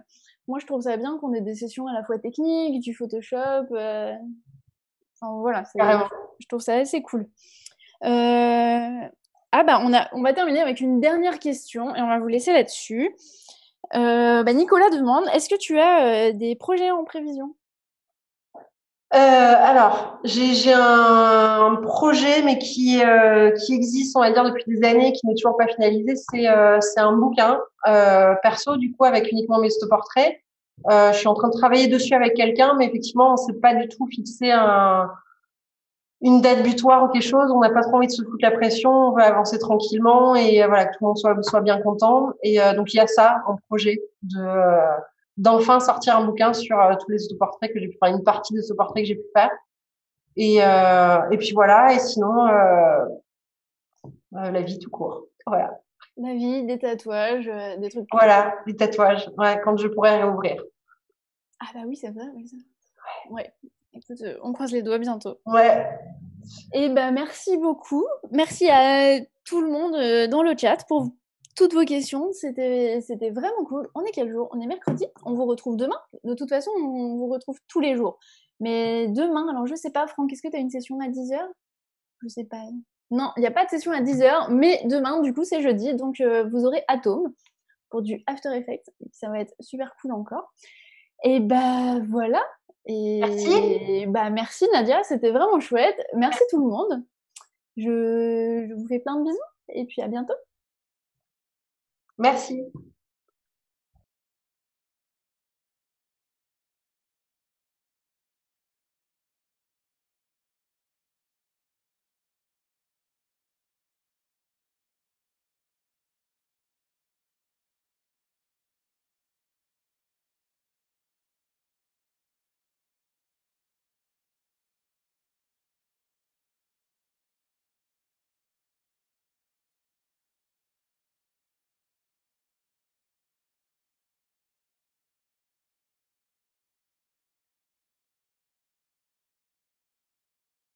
moi, je trouve ça bien qu'on ait des sessions à la fois techniques, du Photoshop. euh, Enfin, voilà, c'est- Carrément. je trouve ça assez cool. Euh, Ah bah, on a, on va terminer avec une dernière question et on va vous laisser là-dessus. Euh, bah, Nicolas demande, est-ce que tu as euh, des projets en prévision? Euh, alors, j'ai j'ai un, un projet, mais qui euh, qui existe, on va dire, depuis des années, qui n'est toujours pas finalisé. C'est euh, c'est un bouquin euh, perso, du coup, avec uniquement mes autoportraits. Euh, je suis en train de travailler dessus avec quelqu'un, mais effectivement, on s'est pas du tout fixé un, une date butoir ou quelque chose. On n'a pas trop envie de se foutre la pression. On veut avancer tranquillement et euh, voilà, que tout le monde soit soit bien content. Et euh, donc il y a ça en projet de euh, d'enfin sortir un bouquin sur euh, tous les autoportraits que j'ai pu faire, une partie des autoportraits que j'ai pu faire. Et euh, et puis voilà. Et sinon euh, euh, la vie tout court. Voilà. La vie, des tatouages, euh, des trucs cool. Voilà, les tatouages. Ouais, quand je pourrais réouvrir. Ah bah oui, c'est vrai, oui, ça. Ouais, écoute, euh, on croise les doigts bientôt. Ouais. Et ben merci beaucoup. Merci à tout le monde euh, dans le chat pour toutes vos questions. C'était, c'était vraiment cool. On est quel jour? On est mercredi. On vous retrouve demain. De toute façon, on vous retrouve tous les jours. Mais demain, alors je sais pas, Franck, est-ce que tu as une session à dix heures? Je sais pas. Non, il n'y a pas de session à dix heures, mais demain, du coup, c'est jeudi. Donc, euh, vous aurez Atom pour du After Effects. Ça va être super cool encore. Et bah voilà. Merci. Et bah merci Nadia, c'était vraiment chouette. Merci tout le monde. Je, je vous fais plein de bisous et puis à bientôt. Merci.